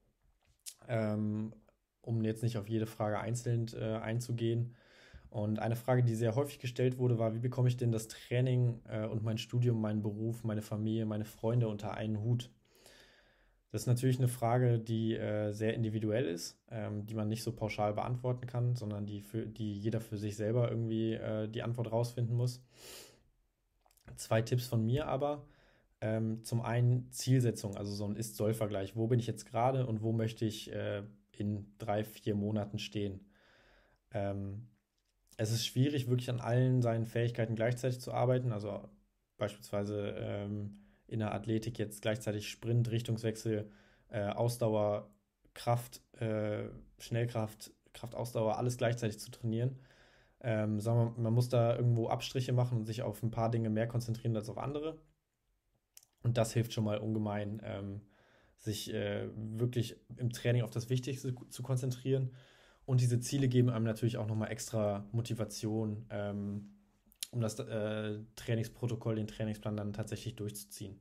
um jetzt nicht auf jede Frage einzeln einzugehen. Und eine Frage, die sehr häufig gestellt wurde, war, wie bekomme ich denn das Training und mein Studium, meinen Beruf, meine Familie, meine Freunde unter einen Hut? Das ist natürlich eine Frage, die sehr individuell ist, die man nicht so pauschal beantworten kann, sondern die jeder für sich selber irgendwie die Antwort rausfinden muss. Zwei Tipps von mir aber. Zum einen Zielsetzung, also so ein Ist-Soll-Vergleich. Wo bin ich jetzt gerade und wo möchte ich in 3, 4 Monaten stehen? Ähm, Es ist schwierig, wirklich an allen seinen Fähigkeiten gleichzeitig zu arbeiten. Also beispielsweise in der Athletik jetzt gleichzeitig Sprint, Richtungswechsel, Ausdauer, Kraft, Schnellkraft, Kraftausdauer, alles gleichzeitig zu trainieren. Sagen wir, man muss da irgendwo Abstriche machen und sich auf ein paar Dinge mehr konzentrieren als auf andere. Und das hilft schon mal ungemein, sich wirklich im Training auf das Wichtigste zu konzentrieren. Und diese Ziele geben einem natürlich auch nochmal extra Motivation, um das Trainingsprotokoll, den Trainingsplan dann tatsächlich durchzuziehen.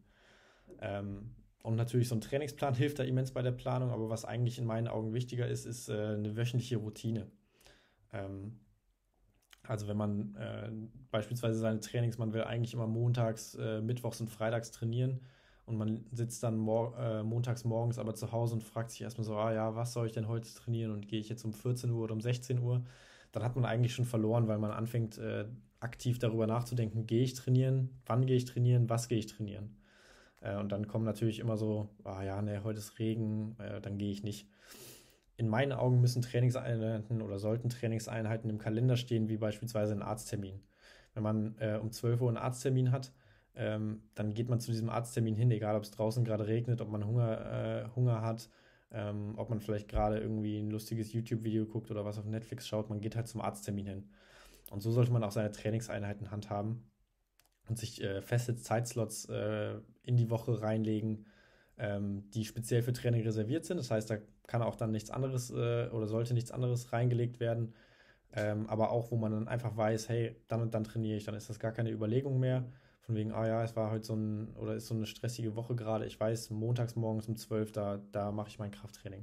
Und natürlich so ein Trainingsplan hilft da immens bei der Planung, aber was eigentlich in meinen Augen wichtiger ist, ist eine wöchentliche Routine. Ähm, also wenn man beispielsweise seine Trainings, man will eigentlich immer montags, mittwochs und freitags trainieren und man sitzt dann montags morgens aber zu Hause und fragt sich erstmal so, ah ja, was soll ich denn heute trainieren und gehe ich jetzt um 14 Uhr oder um 16 Uhr, dann hat man eigentlich schon verloren, weil man anfängt aktiv darüber nachzudenken, gehe ich trainieren, wann gehe ich trainieren, was gehe ich trainieren. Und dann kommen natürlich immer so, ah ja, ne, heute ist Regen, dann gehe ich nicht. In meinen Augen müssen Trainingseinheiten oder sollten Trainingseinheiten im Kalender stehen, wie beispielsweise ein Arzttermin. Wenn man um 12 Uhr einen Arzttermin hat, dann geht man zu diesem Arzttermin hin, egal ob es draußen gerade regnet, ob man Hunger hat, ob man vielleicht gerade irgendwie ein lustiges YouTube-Video guckt oder was auf Netflix schaut, man geht halt zum Arzttermin hin. Und so sollte man auch seine Trainingseinheiten handhaben und sich feste Zeitslots in die Woche reinlegen, die speziell für Training reserviert sind. Das heißt, da kann auch dann nichts anderes oder sollte nichts anderes reingelegt werden. Aber auch, wo man dann einfach weiß, hey, dann und dann trainiere ich, dann ist das gar keine Überlegung mehr. Von wegen, ah ja, es war heute oder ist so eine stressige Woche gerade. Ich weiß, montags morgens um 12 da mache ich mein Krafttraining.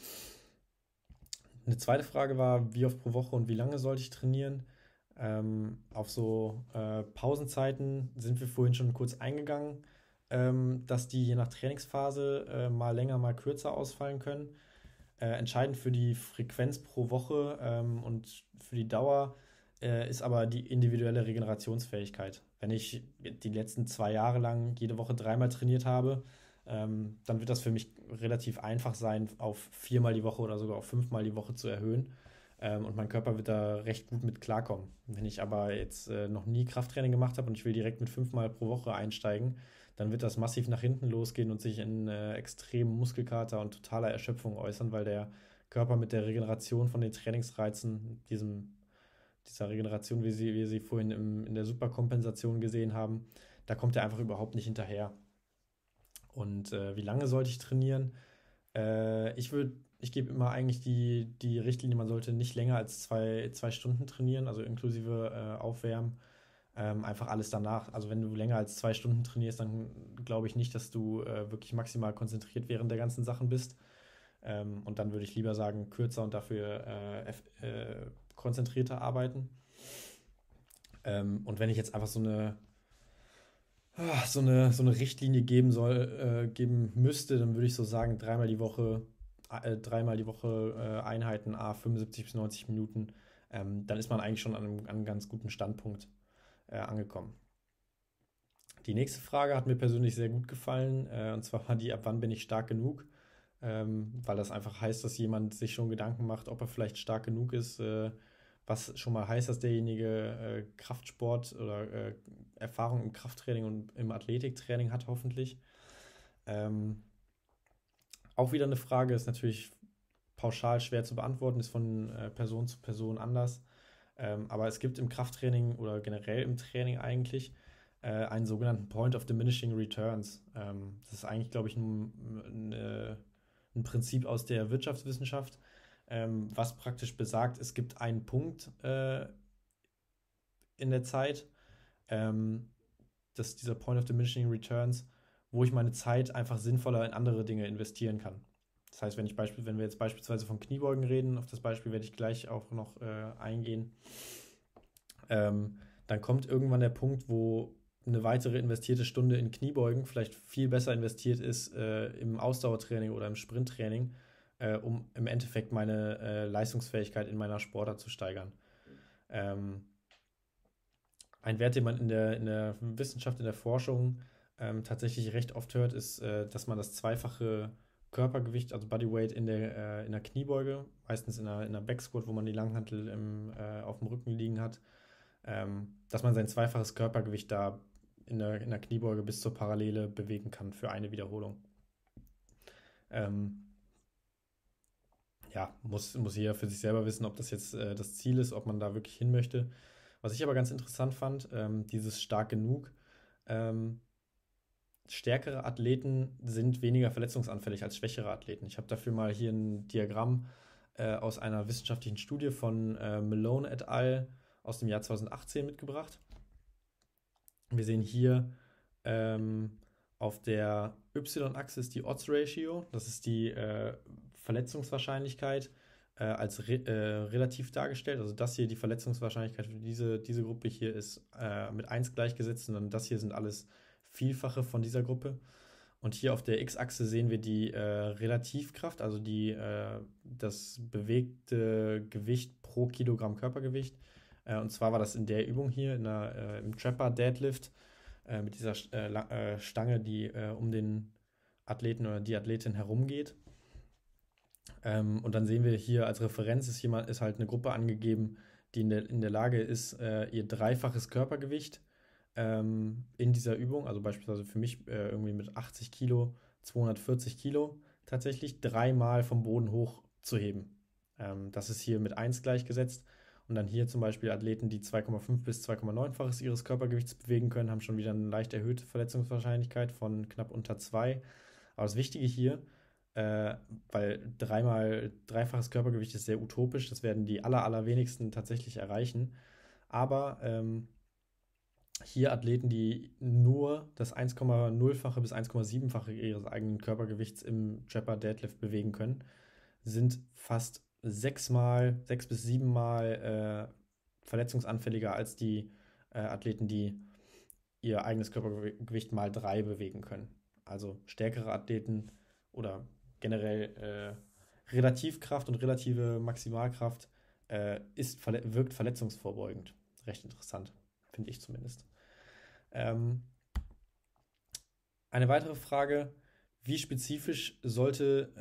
Eine zweite Frage war, wie oft pro Woche und wie lange sollte ich trainieren? Auf so Pausenzeiten sind wir vorhin schon kurz eingegangen, dass die je nach Trainingsphase mal länger, mal kürzer ausfallen können. Entscheidend für die Frequenz pro Woche und für die Dauer ist aber die individuelle Regenerationsfähigkeit. Wenn ich die letzten 2 Jahre lang jede Woche dreimal trainiert habe, dann wird das für mich relativ einfach sein, auf 4-mal die Woche oder sogar auf 5-mal die Woche zu erhöhen. Und mein Körper wird da recht gut mit klarkommen. Wenn ich aber jetzt noch nie Krafttraining gemacht habe und ich will direkt mit 5-mal pro Woche einsteigen, dann wird das massiv nach hinten losgehen und sich in extremen Muskelkater und totaler Erschöpfung äußern, weil der Körper mit der Regeneration von den Trainingsreizen, dieser Regeneration, wie wir sie vorhin in der Superkompensation gesehen haben, da kommt er einfach überhaupt nicht hinterher. Und wie lange sollte ich trainieren? Ich gebe immer eigentlich die Richtlinie, man sollte nicht länger als zwei Stunden trainieren, also inklusive Aufwärmen. Einfach alles danach. Also wenn du länger als 2 Stunden trainierst, dann glaube ich nicht, dass du wirklich maximal konzentriert während der ganzen Sachen bist. Und dann würde ich lieber sagen, kürzer und dafür konzentrierter arbeiten. Und wenn ich jetzt einfach so eine Richtlinie geben müsste, dann würde ich so sagen, dreimal die Woche Einheiten, 75 bis 90 Minuten. Dann ist man eigentlich schon an einem ganz guten Standpunkt angekommen. Die nächste Frage hat mir persönlich sehr gut gefallen, und zwar war die, ab wann bin ich stark genug? Weil das einfach heißt, dass jemand sich schon Gedanken macht, ob er vielleicht stark genug ist, was schon mal heißt, dass derjenige Kraftsport oder Erfahrung im Krafttraining und im Athletiktraining hat, hoffentlich. Ähm, Auch wieder eine Frage, ist natürlich pauschal schwer zu beantworten, ist von Person zu Person anders. Aber es gibt im Krafttraining oder generell im Training eigentlich einen sogenannten Point of Diminishing Returns. Das ist eigentlich, glaube ich, ein Prinzip aus der Wirtschaftswissenschaft, was praktisch besagt, es gibt einen Punkt in der Zeit, ähm, dieser Point of Diminishing Returns, wo ich meine Zeit einfach sinnvoller in andere Dinge investieren kann. Das heißt, wenn wir jetzt beispielsweise von Kniebeugen reden, auf das Beispiel werde ich gleich auch noch eingehen, dann kommt irgendwann der Punkt, wo eine weitere investierte Stunde in Kniebeugen vielleicht viel besser investiert ist im Ausdauertraining oder im Sprinttraining, um im Endeffekt meine Leistungsfähigkeit in meiner Sportart zu steigern. Ähm, ein Wert, den man in der Wissenschaft, in der Forschung tatsächlich recht oft hört, ist, dass man das zweifache Körpergewicht, also Bodyweight in der Kniebeuge, meistens in der Backsquat, wo man die Langhantel auf dem Rücken liegen hat, dass man sein zweifaches Körpergewicht da in der Kniebeuge bis zur Parallele bewegen kann für eine Wiederholung. Ähm, ja, muss jeder für sich selber wissen, ob das jetzt das Ziel ist, ob man da wirklich hin möchte. Was ich aber ganz interessant fand, dieses stark genug. Ähm, Stärkere Athleten sind weniger verletzungsanfällig als schwächere Athleten. Ich habe dafür mal hier ein Diagramm aus einer wissenschaftlichen Studie von Malone et al. Aus dem Jahr 2018 mitgebracht. Wir sehen hier ähm, auf der Y-Achse ist die Odds-Ratio, das ist die Verletzungswahrscheinlichkeit als relativ dargestellt. Also das hier, die Verletzungswahrscheinlichkeit für diese Gruppe hier ist mit 1 gleichgesetzt und dann das hier sind alles Vielfache von dieser Gruppe. Und hier auf der X-Achse sehen wir die Relativkraft, also das bewegte Gewicht pro Kilogramm Körpergewicht. Und zwar war das in der Übung hier, im Trapper Deadlift, mit dieser Stange, die um den Athleten oder die Athletin herumgeht. Und dann sehen wir hier als Referenz ist halt eine Gruppe angegeben, die in der Lage ist, ihr dreifaches Körpergewicht in dieser Übung, also beispielsweise für mich irgendwie mit 80 Kilo, 240 Kilo, tatsächlich dreimal vom Boden hoch zu heben. Das ist hier mit 1 gleichgesetzt. Und dann hier zum Beispiel Athleten, die 2,5 bis 2,9-faches ihres Körpergewichts bewegen können, haben schon wieder eine leicht erhöhte Verletzungswahrscheinlichkeit von knapp unter 2. Aber das Wichtige hier, äh, weil dreifaches Körpergewicht ist sehr utopisch, das werden die allerwenigsten tatsächlich erreichen. Aber hier Athleten, die nur das 1,0-fache bis 1,7-fache ihres eigenen Körpergewichts im Trapper Deadlift bewegen können, sind fast 6 bis 7-mal verletzungsanfälliger als die Athleten, die ihr eigenes Körpergewicht mal 3 bewegen können. Also stärkere Athleten oder generell Relativkraft und relative Maximalkraft wirkt verletzungsvorbeugend. Recht interessant, finde ich zumindest. Ähm, eine weitere Frage, wie spezifisch sollte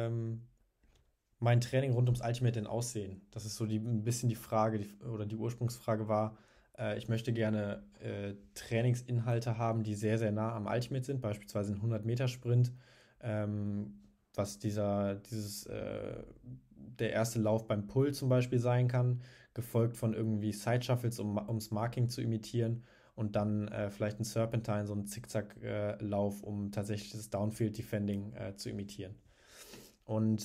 mein Training rund ums Ultimate denn aussehen? Das ist so ein bisschen die Frage, oder die Ursprungsfrage war, ich möchte gerne Trainingsinhalte haben, die sehr, sehr nah am Ultimate sind, beispielsweise ein 100-Meter-Sprint, ähm, was der erste Lauf beim Pull zum Beispiel sein kann, gefolgt von irgendwie Side-Shuffles, ums Marking zu imitieren und dann vielleicht ein Serpentine, so ein Zickzack-Lauf, um tatsächlich das Downfield-Defending zu imitieren. Und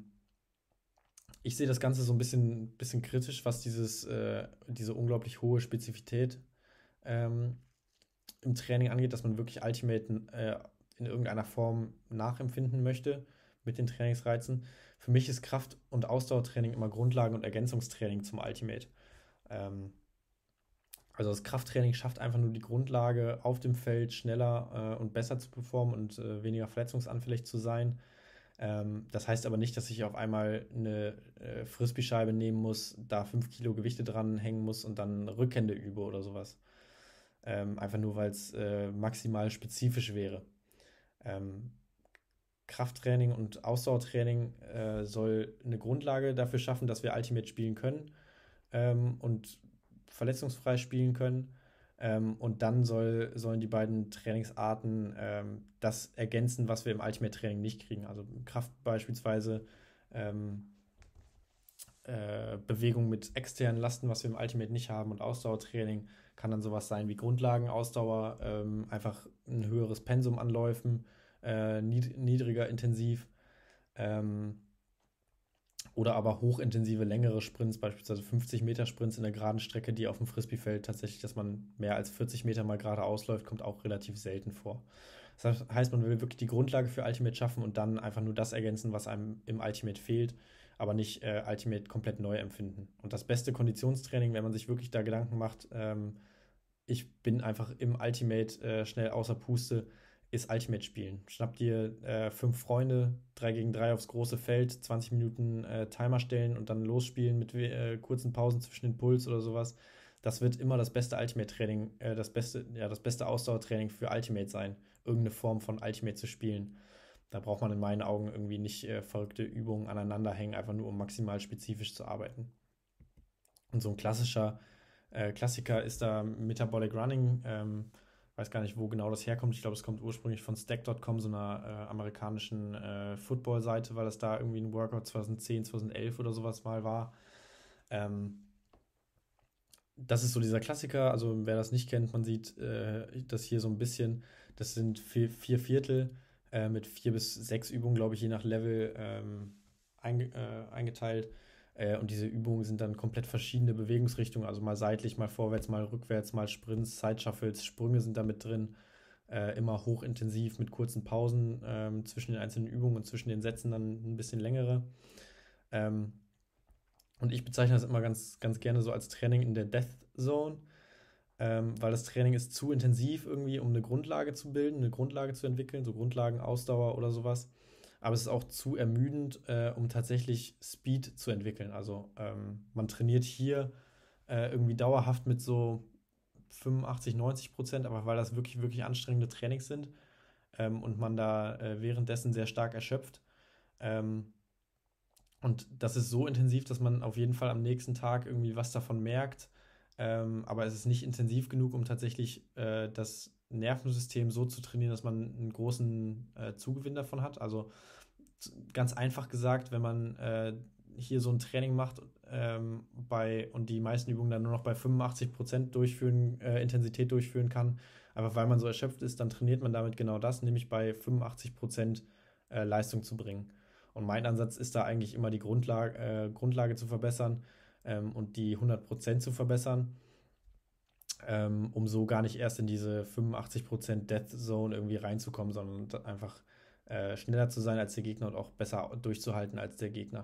ich sehe das Ganze so ein bisschen kritisch, was diese unglaublich hohe Spezifität ähm, im Training angeht, dass man wirklich Ultimate in irgendeiner Form nachempfinden möchte mit den Trainingsreizen. Für mich ist Kraft- und Ausdauertraining immer Grundlagen- und Ergänzungstraining zum Ultimate. Ähm, also das Krafttraining schafft einfach nur die Grundlage, auf dem Feld schneller und besser zu performen und weniger verletzungsanfällig zu sein. Das heißt aber nicht, dass ich auf einmal eine Frisbee-Scheibe nehmen muss, da 5 Kilo Gewichte dran hängen muss und dann Rückhände übe oder sowas. Einfach nur, weil es maximal spezifisch wäre. Ähm, Krafttraining und Ausdauertraining soll eine Grundlage dafür schaffen, dass wir Ultimate spielen können und verletzungsfrei spielen können. Und dann sollen die beiden Trainingsarten das ergänzen, was wir im Ultimate-Training nicht kriegen. Also Kraft beispielsweise, ähm, Bewegung mit externen Lasten, was wir im Ultimate nicht haben. Und Ausdauertraining kann dann sowas sein wie Grundlagenausdauer, einfach ein höheres Pensum an Läufen, niedriger intensiv. Ähm, oder aber hochintensive, längere Sprints, beispielsweise 50-Meter-Sprints in der geraden Strecke, die auf dem Frisbeefeld tatsächlich, dass man mehr als 40 Meter mal gerade ausläuft, kommt auch relativ selten vor. Das heißt, man will wirklich die Grundlage für Ultimate schaffen und dann einfach nur das ergänzen, was einem im Ultimate fehlt, aber nicht Ultimate komplett neu empfinden. Und das beste Konditionstraining, wenn man sich wirklich da Gedanken macht, ich bin einfach im Ultimate schnell außer Puste, ist Ultimate spielen. Schnapp dir 5 Freunde, 3 gegen 3 aufs große Feld, 20 Minuten Timer stellen und dann losspielen mit kurzen Pausen zwischen den Puls oder sowas. Das wird immer das beste Ultimate-Training, das beste Ausdauertraining für Ultimate sein, irgendeine Form von Ultimate zu spielen. Da braucht man in meinen Augen irgendwie nicht verrückte Übungen aneinander hängen, einfach nur um maximal spezifisch zu arbeiten. Und so ein Klassiker ist da Metabolic Running. Weiß gar nicht, wo genau das herkommt. Ich glaube, es kommt ursprünglich von Stack.com, so einer amerikanischen Football-Seite, weil das da irgendwie ein Workout 2010, 2011 oder sowas mal war. Ähm, Das ist so dieser Klassiker. Also, wer das nicht kennt, man sieht das hier so ein bisschen. Das sind vier Viertel mit 4 bis 6 Übungen, glaube ich, je nach Level eingeteilt. Und diese Übungen sind dann komplett verschiedene Bewegungsrichtungen, also mal seitlich, mal vorwärts, mal rückwärts, mal Sprints, Side-Shuffles, Sprünge sind da mit drin. Immer hochintensiv mit kurzen Pausen zwischen den einzelnen Übungen und zwischen den Sätzen dann ein bisschen längere. Ähm, und ich bezeichne das immer ganz gerne so als Training in der Death Zone, weil das Training ist zu intensiv irgendwie, um eine Grundlage zu bilden, eine Grundlage zu entwickeln, so Grundlagenausdauer oder sowas. Aber es ist auch zu ermüdend, um tatsächlich Speed zu entwickeln. Also man trainiert hier irgendwie dauerhaft mit so 85-90%, aber weil das wirklich, wirklich anstrengende Trainings sind und man da währenddessen sehr stark erschöpft. Ähm, und das ist so intensiv, dass man auf jeden Fall am nächsten Tag irgendwie was davon merkt. Aber es ist nicht intensiv genug, um tatsächlich das Nervensystem so zu trainieren, dass man einen großen Zugewinn davon hat. Also ganz einfach gesagt, wenn man hier so ein Training macht und die meisten Übungen dann nur noch bei 85% Intensität durchführen kann, einfach weil man so erschöpft ist, dann trainiert man damit genau das, nämlich bei 85% Leistung zu bringen. Und mein Ansatz ist da eigentlich immer die Grundlage zu verbessern und die 100% zu verbessern, um so gar nicht erst in diese 85% Death Zone irgendwie reinzukommen, sondern einfach schneller zu sein als der Gegner und auch besser durchzuhalten als der Gegner.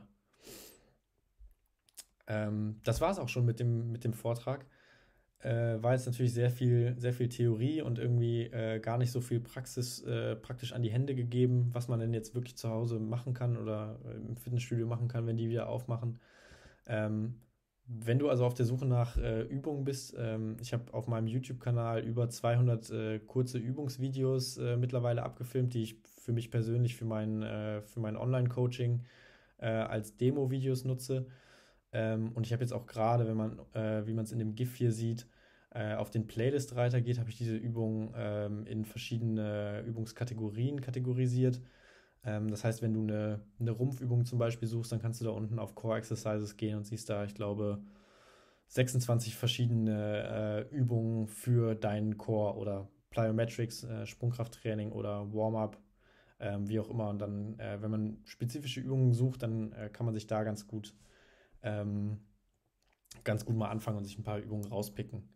Das war es auch schon mit dem Vortrag. War jetzt natürlich sehr viel Theorie und irgendwie gar nicht so viel praktisch an die Hände gegeben, was man denn jetzt wirklich zu Hause machen kann oder im Fitnessstudio machen kann, wenn die wieder aufmachen. Ähm, Wenn du also auf der Suche nach Übungen bist, ich habe auf meinem YouTube-Kanal über 200 kurze Übungsvideos mittlerweile abgefilmt, die ich für mich persönlich, für mein Online-Coaching als Demo-Videos nutze. Und ich habe jetzt auch gerade, wie man es in dem GIF hier sieht, auf den Playlist-Reiter geht, habe ich diese Übungen in verschiedene Übungskategorien kategorisiert. Das heißt, wenn du eine Rumpfübung zum Beispiel suchst, dann kannst du da unten auf Core Exercises gehen und siehst da, ich glaube, 26 verschiedene Übungen für deinen Core oder Plyometrics, Sprungkrafttraining oder Warm-up, wie auch immer. Und dann, wenn man spezifische Übungen sucht, dann kann man sich da ähm, ganz gut mal anfangen und sich ein paar Übungen rauspicken.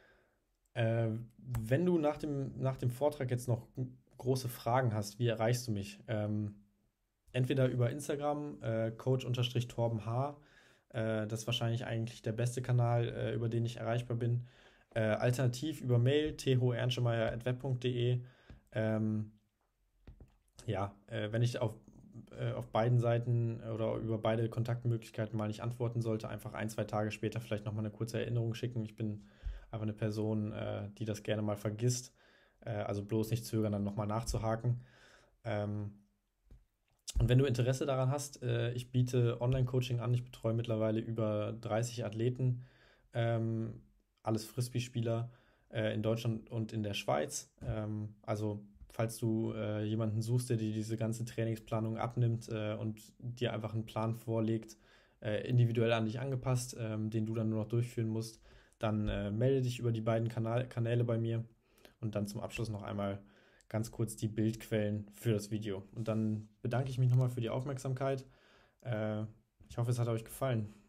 Wenn du nach dem Vortrag jetzt noch große Fragen hast, wie erreichst du mich? Entweder über Instagram, Coach-Torben H. Das ist wahrscheinlich eigentlich der beste Kanal, über den ich erreichbar bin. Alternativ über Mail, thernschemeyer@web.de. Ähm, ja, wenn ich auf beiden Seiten oder über beide Kontaktmöglichkeiten mal nicht antworten sollte, einfach ein, zwei Tage später vielleicht nochmal eine kurze Erinnerung schicken. Ich bin einfach eine Person, die das gerne mal vergisst. Also bloß nicht zögern, dann nochmal nachzuhaken. Ähm, und wenn du Interesse daran hast, ich biete Online-Coaching an. Ich betreue mittlerweile über 30 Athleten, ähm, alles Frisbee-Spieler in Deutschland und in der Schweiz. Also falls du jemanden suchst, der dir diese ganze Trainingsplanung abnimmt und dir einfach einen Plan vorlegt, individuell an dich angepasst, den du dann nur noch durchführen musst, dann melde dich über die beiden Kanäle bei mir und dann zum Abschluss noch einmal ganz kurz die Bildquellen für das Video. Und dann bedanke ich mich nochmal für die Aufmerksamkeit. Äh, Ich hoffe, es hat euch gefallen.